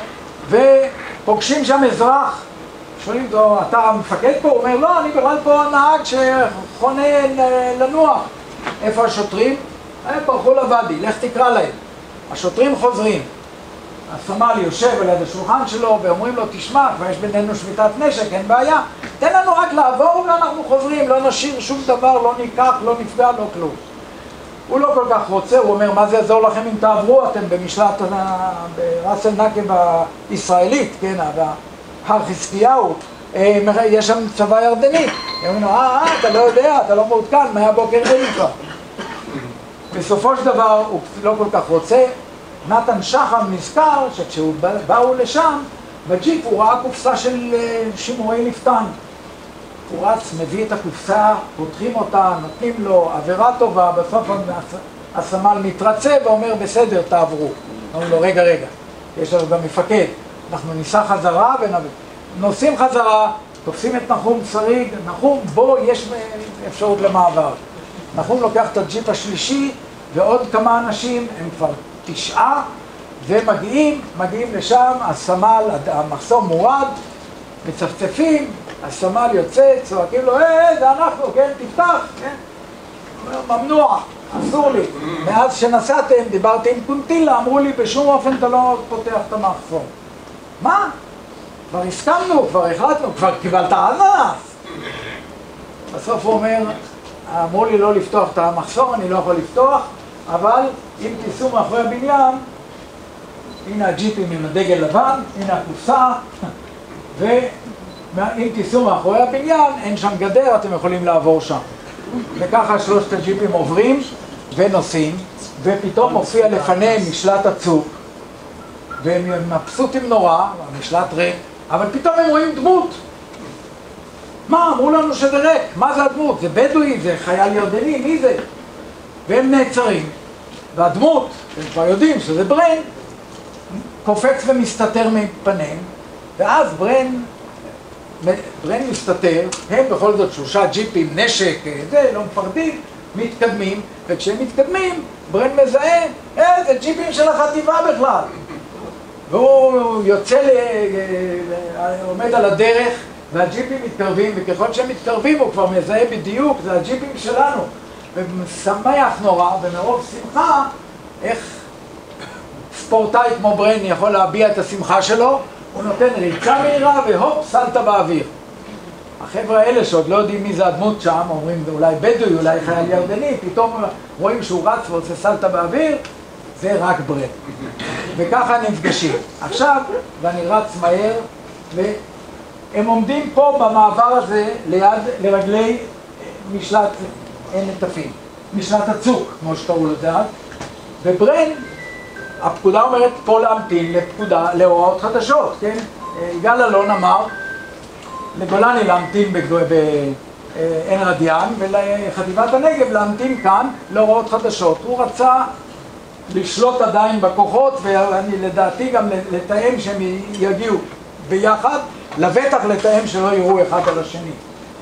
ופוגשים שם אזרח, שואלים אותו, אתה המפקד פה? הוא אומר, לא, אני בכלל פה נהג שחונה לנוח. איפה השוטרים? הם ברחו לוואדי, לך תקרא להם. השוטרים חוזרים. הסמל יושב על יד השולחן שלו ואומרים לו, תשמע, כבר יש בינינו שביתת נשק, אין בעיה, תן לנו רק לעבור ואנחנו חוזרים, לא נשאיר שום דבר, לא ניקח, לא נפגע, לא כלום. הוא לא כל כך רוצה, הוא אומר, מה זה יעזור לכם אם תעברו, אתם במשלט בראס אל-נקב הישראלית, כן, בהר חזקיהו, יש שם צבא ירדני. הם אומרים, אה, אה, אתה לא יודע, אתה לא מעודכן, מהבוקר בליפה. בסופו של דבר הוא לא כל כך רוצה. נתן שחם נזכר שכשהוא באו לשם, בג'יפ הוא ראה קופסה של שימורי נפטן. הוא רץ, מביא את הקופסה, פותחים אותה, נותנים לו עבירה טובה, בסוף הסמל מתרצה ואומר, בסדר, תעברו. אומרים לו, רגע, רגע, יש לנו גם מפקד, אנחנו ניסע חזרה ונוסעים חזרה, תופסים את נחום שריג, נחום, בוא, יש אפשרות למעבר. נחום לוקח את הג'יפ השלישי ועוד כמה אנשים, הם כבר תשעה, ומגיעים, מגיעים לשם, הסמל, המחסום מורד, מצפצפים, הסמל יוצא, צועקים לו, אה, זה אנחנו, כן, תפתח, כן? הוא אומר, ממנוע, אסור לי. מאז שנסעתם, דיברתי עם קונטילה, אמרו לי, בשום אופן אתה לא פותח את המחסום. מה? כבר הסכמנו, כבר החלטנו, כבר קיבלת אננס. בסוף הוא אומר, אמרו לי לא לפתוח את המחסום, אני לא יכול לפתוח, אבל אם תיסעו מאחורי הבניין, הנה הג'יפים עם הדגל לבן, הנה הקופסה, ואם תיסעו מאחורי הבניין, אין שם גדר, אתם יכולים לעבור שם. וככה שלושת הג'יפים עוברים ונוסעים, ופתאום מופיע לפניהם משלט עצוב, והם מבסוטים נורא, המשלט ריק, אבל פתאום הם רואים דמות. מה? אמרו לנו שזה ריק, מה זה הדמות? זה בדואי, זה חייל ירדני, מי זה? והם נעצרים, והדמות, הם כבר יודעים שזה ברן, קופץ ומסתתר מפניהם, ואז ברן, ברן מסתתר, הם בכל זאת שלושה ג'יפים, נשק, זה, לא מפרדים, מתקדמים, וכשהם מתקדמים, ברן מזהה, אה, זה ג'יפים של החטיבה בכלל. והוא יוצא, עומד על הדרך, והג'יפים מתקרבים, וככל שהם מתקרבים הוא כבר מזהה בדיוק, זה הג'יפים שלנו. ושמח נורא, ומרוב שמחה, איך ספורטאי כמו ברן יכול להביע את השמחה שלו, הוא נותן ריצה מהירה והופ, סלטה באוויר. החבר'ה האלה שעוד לא יודעים מי זה הדמות שם, אומרים זה אולי בדואי, אולי חייל ירדני, פתאום רואים שהוא רץ ועושה סלטה באוויר, זה רק ברן. וככה נפגשים. עכשיו, ואני רץ מהר, והם עומדים פה במעבר הזה ליד, לרגלי משלט נטפים, משלט הצוק, כמו שקראו לזה אז, וברן, הפקודה אומרת פה להמתין לפקודה, להוראות חדשות, כן? יגאל אלון אמר לגולני להמתין בעין רדיאן, ולחטיבת הנגב להמתין כאן להוראות חדשות. הוא רצה לשלוט עדיין בכוחות, ואני לדעתי גם לתאם שהם יגיעו ביחד, לבטח לתאם שלא יראו אחד על השני.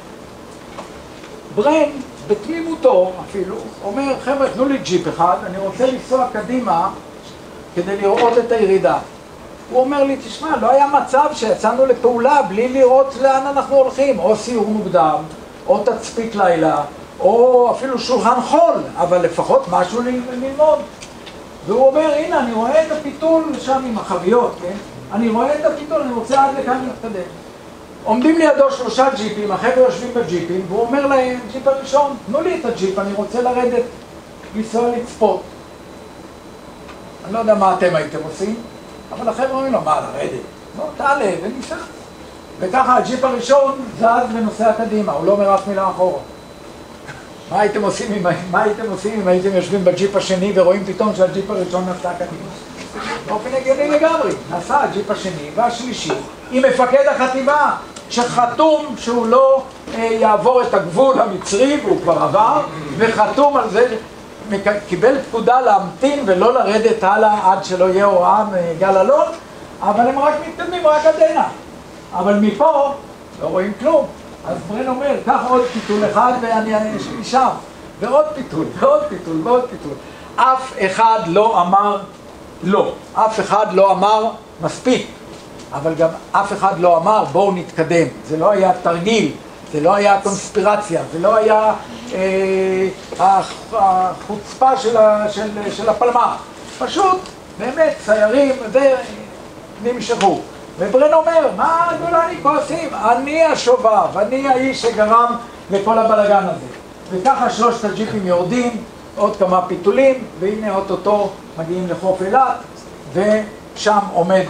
ברן, בתמימותו אפילו, אומר, חבר'ה, תנו לי ג'יפ אחד, אני רוצה לנסוע קדימה כדי לראות את הירידה. הוא אומר לי, תשמע, לא היה מצב שיצאנו לפעולה בלי לראות לאן אנחנו הולכים, או סיור מוקדם, או תצפית לילה, או אפילו שולחן חול, אבל לפחות משהו ללמוד. והוא אומר, הנה, אני רואה את הפיתול שם עם החביות, כן? אני רואה את הפיתול, אני רוצה עד לכאן להתקדם. עומדים לידו שלושה ג'יפים, החבר'ה יושבים בג'יפים, והוא אומר להם, ג'יפ הראשון, תנו לי את הג'יפ, אני רוצה לרדת, לנסוע לצפות. אני לא יודע מה אתם הייתם עושים, אבל החבר'ה אומרים לו, מה, לרדת? לא, תעלה וניסע. וככה הג'יפ הראשון זז ונוסע קדימה, הוא לא אומר אף מילה אחורה. מה הייתם עושים אם, מה הייתם עושים אם הייתם יושבים בג'יפ השני ורואים פתאום שהג'יפ הראשון נסע קדימה? באופן הגיוני לגמרי, נסע הג'יפ השני והשלישי עם מפקד החטיבה שחתום שהוא לא אה, יעבור את הגבול המצרי, והוא כבר עבר, וחתום על זה, קיבל פקודה להמתין ולא לרדת הלאה עד שלא יהיה הוראה מגל אלון, אבל הם רק מתקדמים, רק עד הנה. אבל מפה לא רואים כלום. אז ברן אומר, קח עוד פיתול אחד ואני נשאר, ועוד פיתול, ועוד פיתול, ועוד פיתול. אף אחד לא אמר לא, אף אחד לא אמר מספיק, אבל גם אף אחד לא אמר בואו נתקדם. זה לא היה תרגיל, זה לא היה קונספירציה, זה לא היה אה, החוצפה של, של, של הפלמ"ח. פשוט, באמת, ציירים ונמשכו. וברן אומר, מה גולני כועסים? אני השובב, אני האיש שגרם לכל הבלגן הזה. וככה שלושת הג'יפים יורדים, עוד כמה פיתולים, והנה אוטוטו מגיעים לחוף אילת, ושם עומד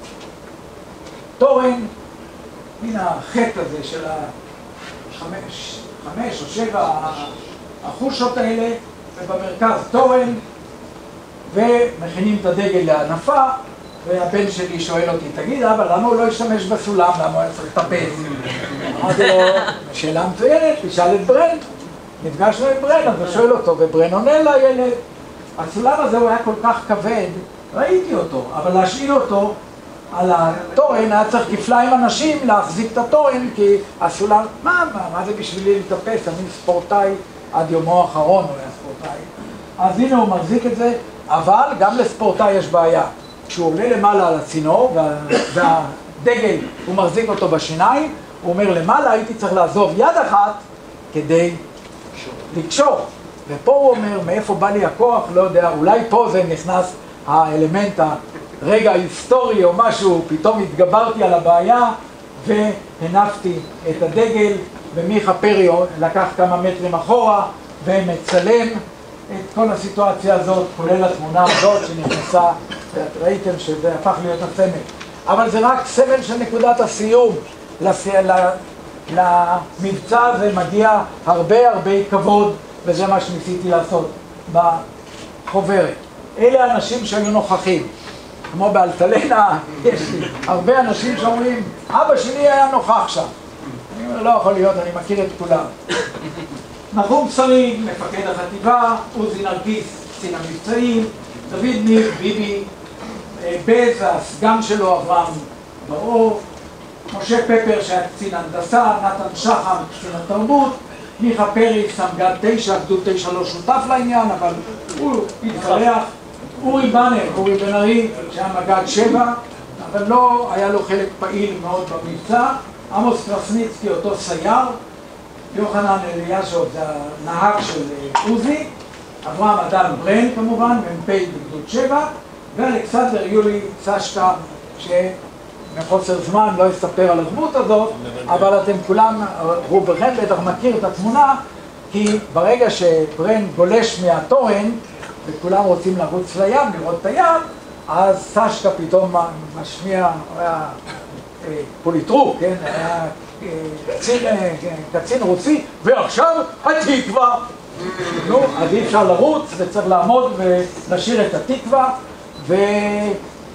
תורן, הנה החטא הזה של החמש, חמש או שבע החושות האלה, ובמרכז תורן, ומכינים את הדגל להנפה, והבן שלי שואל אותי, תגיד, אבל למה הוא לא ישתמש בסולם? למה הוא היה צריך לטפס? אמרתי לו, שאלה מצוינת, תשאל את ברן. נפגשנו עם ברן, אז הוא שואל אותו, וברן עונה לילד. הסולם הזה הוא היה כל כך כבד, ראיתי אותו, אבל להשאיל אותו, על התורן, היה צריך כפליים אנשים להחזיק את התורן, כי הסולם, מה, מה, מה זה בשבילי לטפס? אני ספורטאי עד יומו האחרון, הוא היה ספורטאי. אז הנה הוא מחזיק את זה, אבל גם לספורטאי יש בעיה. כשהוא עולה למעלה על הצינור, וה, והדגל, הוא מחזיק אותו בשיניים, הוא אומר למעלה, הייתי צריך לעזוב יד אחת כדי לקשור. ופה הוא אומר, מאיפה בא לי הכוח, לא יודע, אולי פה זה נכנס האלמנט, הרגע ההיסטורי או משהו, פתאום התגברתי על הבעיה והנפתי את הדגל, ומיכה פרי לקח כמה מטרים אחורה ומצלם את כל הסיטואציה הזאת, כולל התמונה הזאת שנכנסה, ראיתם שזה הפך להיות הסמל. אבל זה רק סמל של נקודת הסיום. למבצע הזה מגיע הרבה הרבה כבוד, וזה מה שניסיתי לעשות בחוברת. אלה האנשים שהיו נוכחים. כמו באלטלנה, יש לי הרבה אנשים שאומרים, אבא שלי היה נוכח שם. אני אומר, לא יכול להיות, אני מכיר את כולם. נחום שריג, מפקד החטיבה, עוזי נרקיס, קצין המבצעים, דוד ניר, ביבי, בז, הסגן שלו, אברהם ברור, משה פפר שהיה קצין הנדסה, נתן שחם, קצין התרבות, מיכה פרי, סמג"ד תשע, גדוד תשע לא שותף לעניין, אבל הוא התפרח, אורי בנר, אורי בן ארי, שהיה מג"ד שבע, אבל לא היה לו חלק פעיל מאוד במבצע, עמוס קרסניצקי, אותו סייר, יוחנן אליאשוב, זה הנהג של עוזי, אברהם אדם ברן כמובן, מ"פ בגדוד שבע, ואלכסנדר יולי סשקה, שמחוסר זמן לא יספר על הדמות הזאת, אבל אתם כולם, רובכם בטח מכיר את התמונה, כי ברגע שברן גולש מהתורן, וכולם רוצים לרוץ לים, לראות את הים, אז סשקה פתאום משמיע, היה פוליטרוק, כן? היה קצין, קצין רוסי, ועכשיו התקווה. נו, אז אי אפשר לרוץ, וצריך לעמוד ולשיר את התקווה, וכן,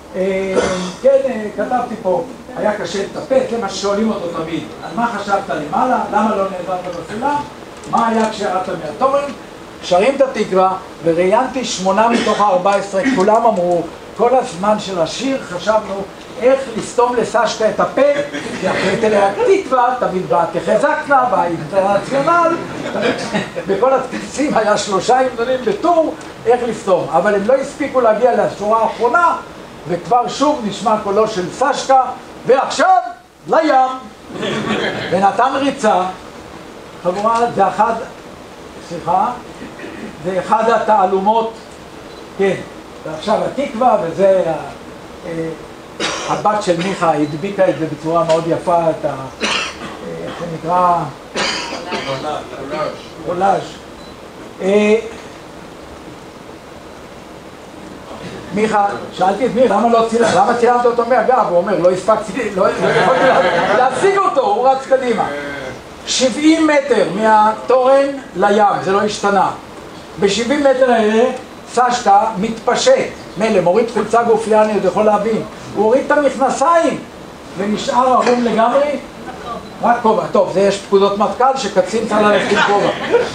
כתבתי פה, היה קשה לטפס, זה מה ששואלים אותו תמיד, על מה חשבת למעלה, למה לא נעזרת בסולם, מה היה כשירדת מהתורן, שרים את התקווה, וראיינתי שמונה מתוך ה-ארבע עשרה, כולם אמרו, כל הזמן של השיר חשבנו איך לסתום לסשקה את הפה, כי אחרי תליה התקווה, תמיד בא תחזקנה, בא אינטרנציונל, בכל הטקסים היה שלושה המנונים בטור, איך לסתום, אבל הם לא הספיקו להגיע לשורה האחרונה, וכבר שוב נשמע קולו של סשקה, ועכשיו לים, ונתן ריצה, חבורה, זה אחד, סליחה, זה אחד התעלומות, כן, ועכשיו התקווה, וזה הבת של מיכה הדביקה את זה בצורה מאוד יפה, את ה... איך זה נקרא? קולאז'. מיכה, שאלתי את מיכה, למה לא צילמת? למה צילמת אותו מהגב? הוא אומר, לא הספקתי, לא יכולתי להשיג אותו, הוא רץ קדימה. שבעים מטר מהתורן לים, זה לא השתנה. ב-שבעים מטר האלה, סשקה מתפשט, מלא, מוריד חולצה גופיאני, עוד יכול להבין. הוא הוריד את המכנסיים ונשאר ערום לגמרי, רק כובע. טוב, זה יש פקודות מטכ"ל שקצין צריך ללכת עם כובע.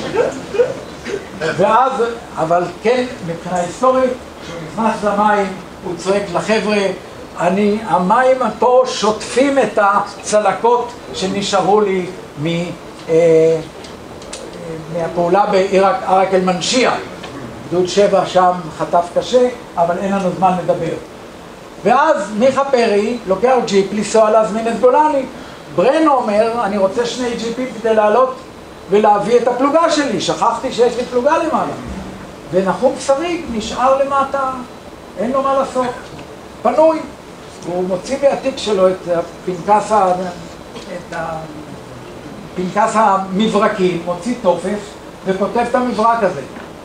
ואז, אבל כן, מבחינה היסטורית, כשהוא נכנס למים, הוא צועק לחבר'ה, אני, המים פה שוטפים את הצלקות שנשארו לי מ, אה, מהפעולה בעיר ערק אל מנשיה. גדוד שבע שם חטף קשה, אבל אין לנו זמן לדבר. ואז מיכה פרי לוקח ג'יפ לנסוע להזמין את גולני. ברנו אומר, אני רוצה שני ג'יפים כדי לעלות ולהביא את הפלוגה שלי. שכחתי שיש לי פלוגה למעלה. ונחום שריג נשאר למטה, אין לו מה לעשות. פנוי. הוא מוציא מהתיק שלו את פנקס, ה... את פנקס המברקים, מוציא טופס וכותב את המברק הזה.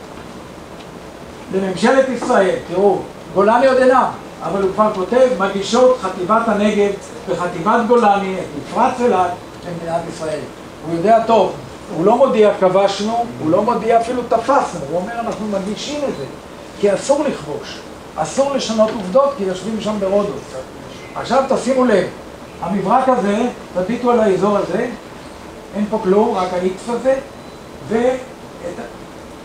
לממשלת ישראל, תראו, גולני עוד אינם, אבל הוא כבר כותב, מגישות חטיבת הנגב וחטיבת גולני, את מפרץ אילת למדינת ישראל. הוא יודע טוב, הוא לא מודיע כבשנו, הוא לא מודיע אפילו תפסנו, הוא אומר אנחנו מגישים את זה, כי אסור לכבוש, אסור לשנות עובדות, כי יושבים שם ברודוס. עכשיו תשימו לב, המברק הזה, תביטו על האזור הזה, אין פה כלום, רק האיקס הזה,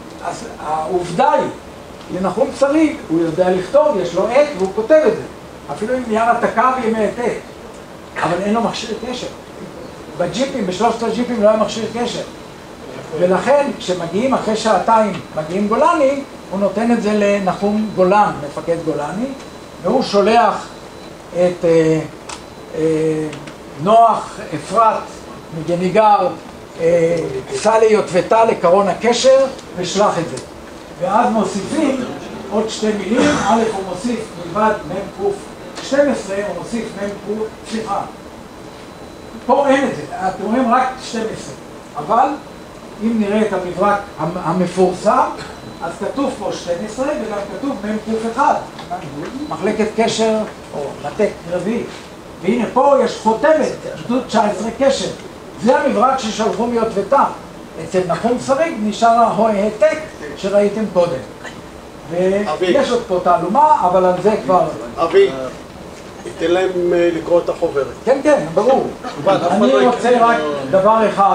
והעובדה היא, לנחום שריג, הוא יודע לכתוב, יש לו עט והוא כותב את זה. אפילו עם נייר התקה ועם העתק, אבל אין לו מכשיר קשר. בג'יפים, בשלושת הג'יפים לא היה מכשיר קשר. ולכן, כשמגיעים אחרי שעתיים, מגיעים גולני, הוא נותן את זה לנחום גולן, מפקד גולני, והוא שולח את אה, אה, נוח אפרת מגניגר, אה, סע ליוטבתה לקרון הקשר ושלח את זה. ואז מוסיפים עוד שתי מילים, א' הוא מוסיף מלבד מ' ק' שתים עשרה, הוא מוסיף מ' ק', סליחה. פה אין את זה, אתם רואים רק שתים עשרה, אבל אם נראה את המברק המפורסם, אז כתוב פה שתים עשרה וגם כתוב מ' ק' אחד, מחלקת קשר או מטה קרבי. והנה פה יש חותמת, גדוד תשע עשרה קשר. זה המברק ששלחו מיוטבתה. אצל נחום שריג נשאר העתק שראיתם קודם. ויש עוד פה תעלומה, אבל על זה כבר... אבי, תיתן להם לקרוא את החוברת. כן, כן, ברור. אני רוצה רק דבר אחד.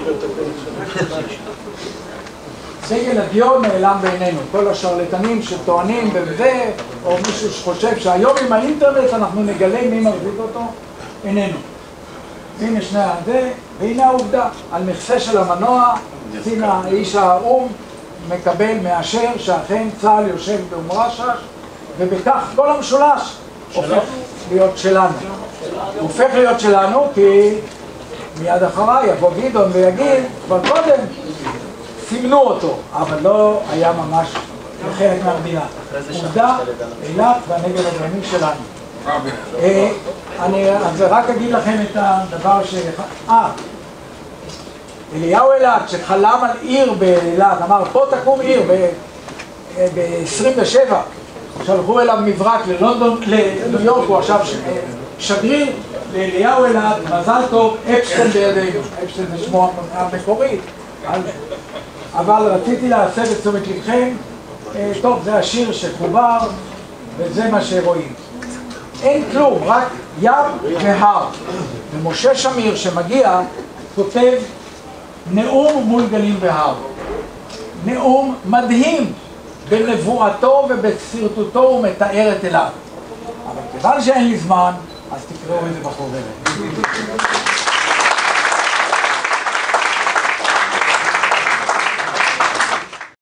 סגל הדיו נעלם בעינינו. כל השרלטנים שטוענים בזה, או מישהו שחושב שהיום עם האינטרנט אנחנו נגלה מי מחזיק אותו, איננו. הנה שני הזה, והנה העובדה. על מכסה של המנוע, קצין האיש האום מקבל, מאשר שאכן צה"ל יושב באום רשש, ובכך כל המשולש הופך להיות שלנו. הופך להיות שלנו כי מיד אחריי יבוא גדעון ויגיד, כבר קודם סימנו אותו, אבל לא היה ממש חלק מהמדינה. עובדה, אילת והנגב הדרומי שלנו. אני רק אגיד לכם את הדבר ש... אה, אליהו אילת שחלם על עיר באילת, אמר פה תקום עיר ב-עשרים ושבע, שלחו אליו מברק ללונדון, לניו יורק, הוא עכשיו שגריר לאליהו אילת, מזל טוב, אפשטיין בידינו, אפשטיין זה שמו המקורי, אבל רציתי להסב את תשומת לבכם, טוב, זה השיר שחובר וזה מה שרואים. אין כלום, רק ים והר. ומשה שמיר שמגיע כותב נאום מול גלים והר. נאום מדהים בנבואתו ובסרטוטו הוא מתאר את אליו. אבל כיוון שאין לי זמן, אז תקראו את זה בחוברת.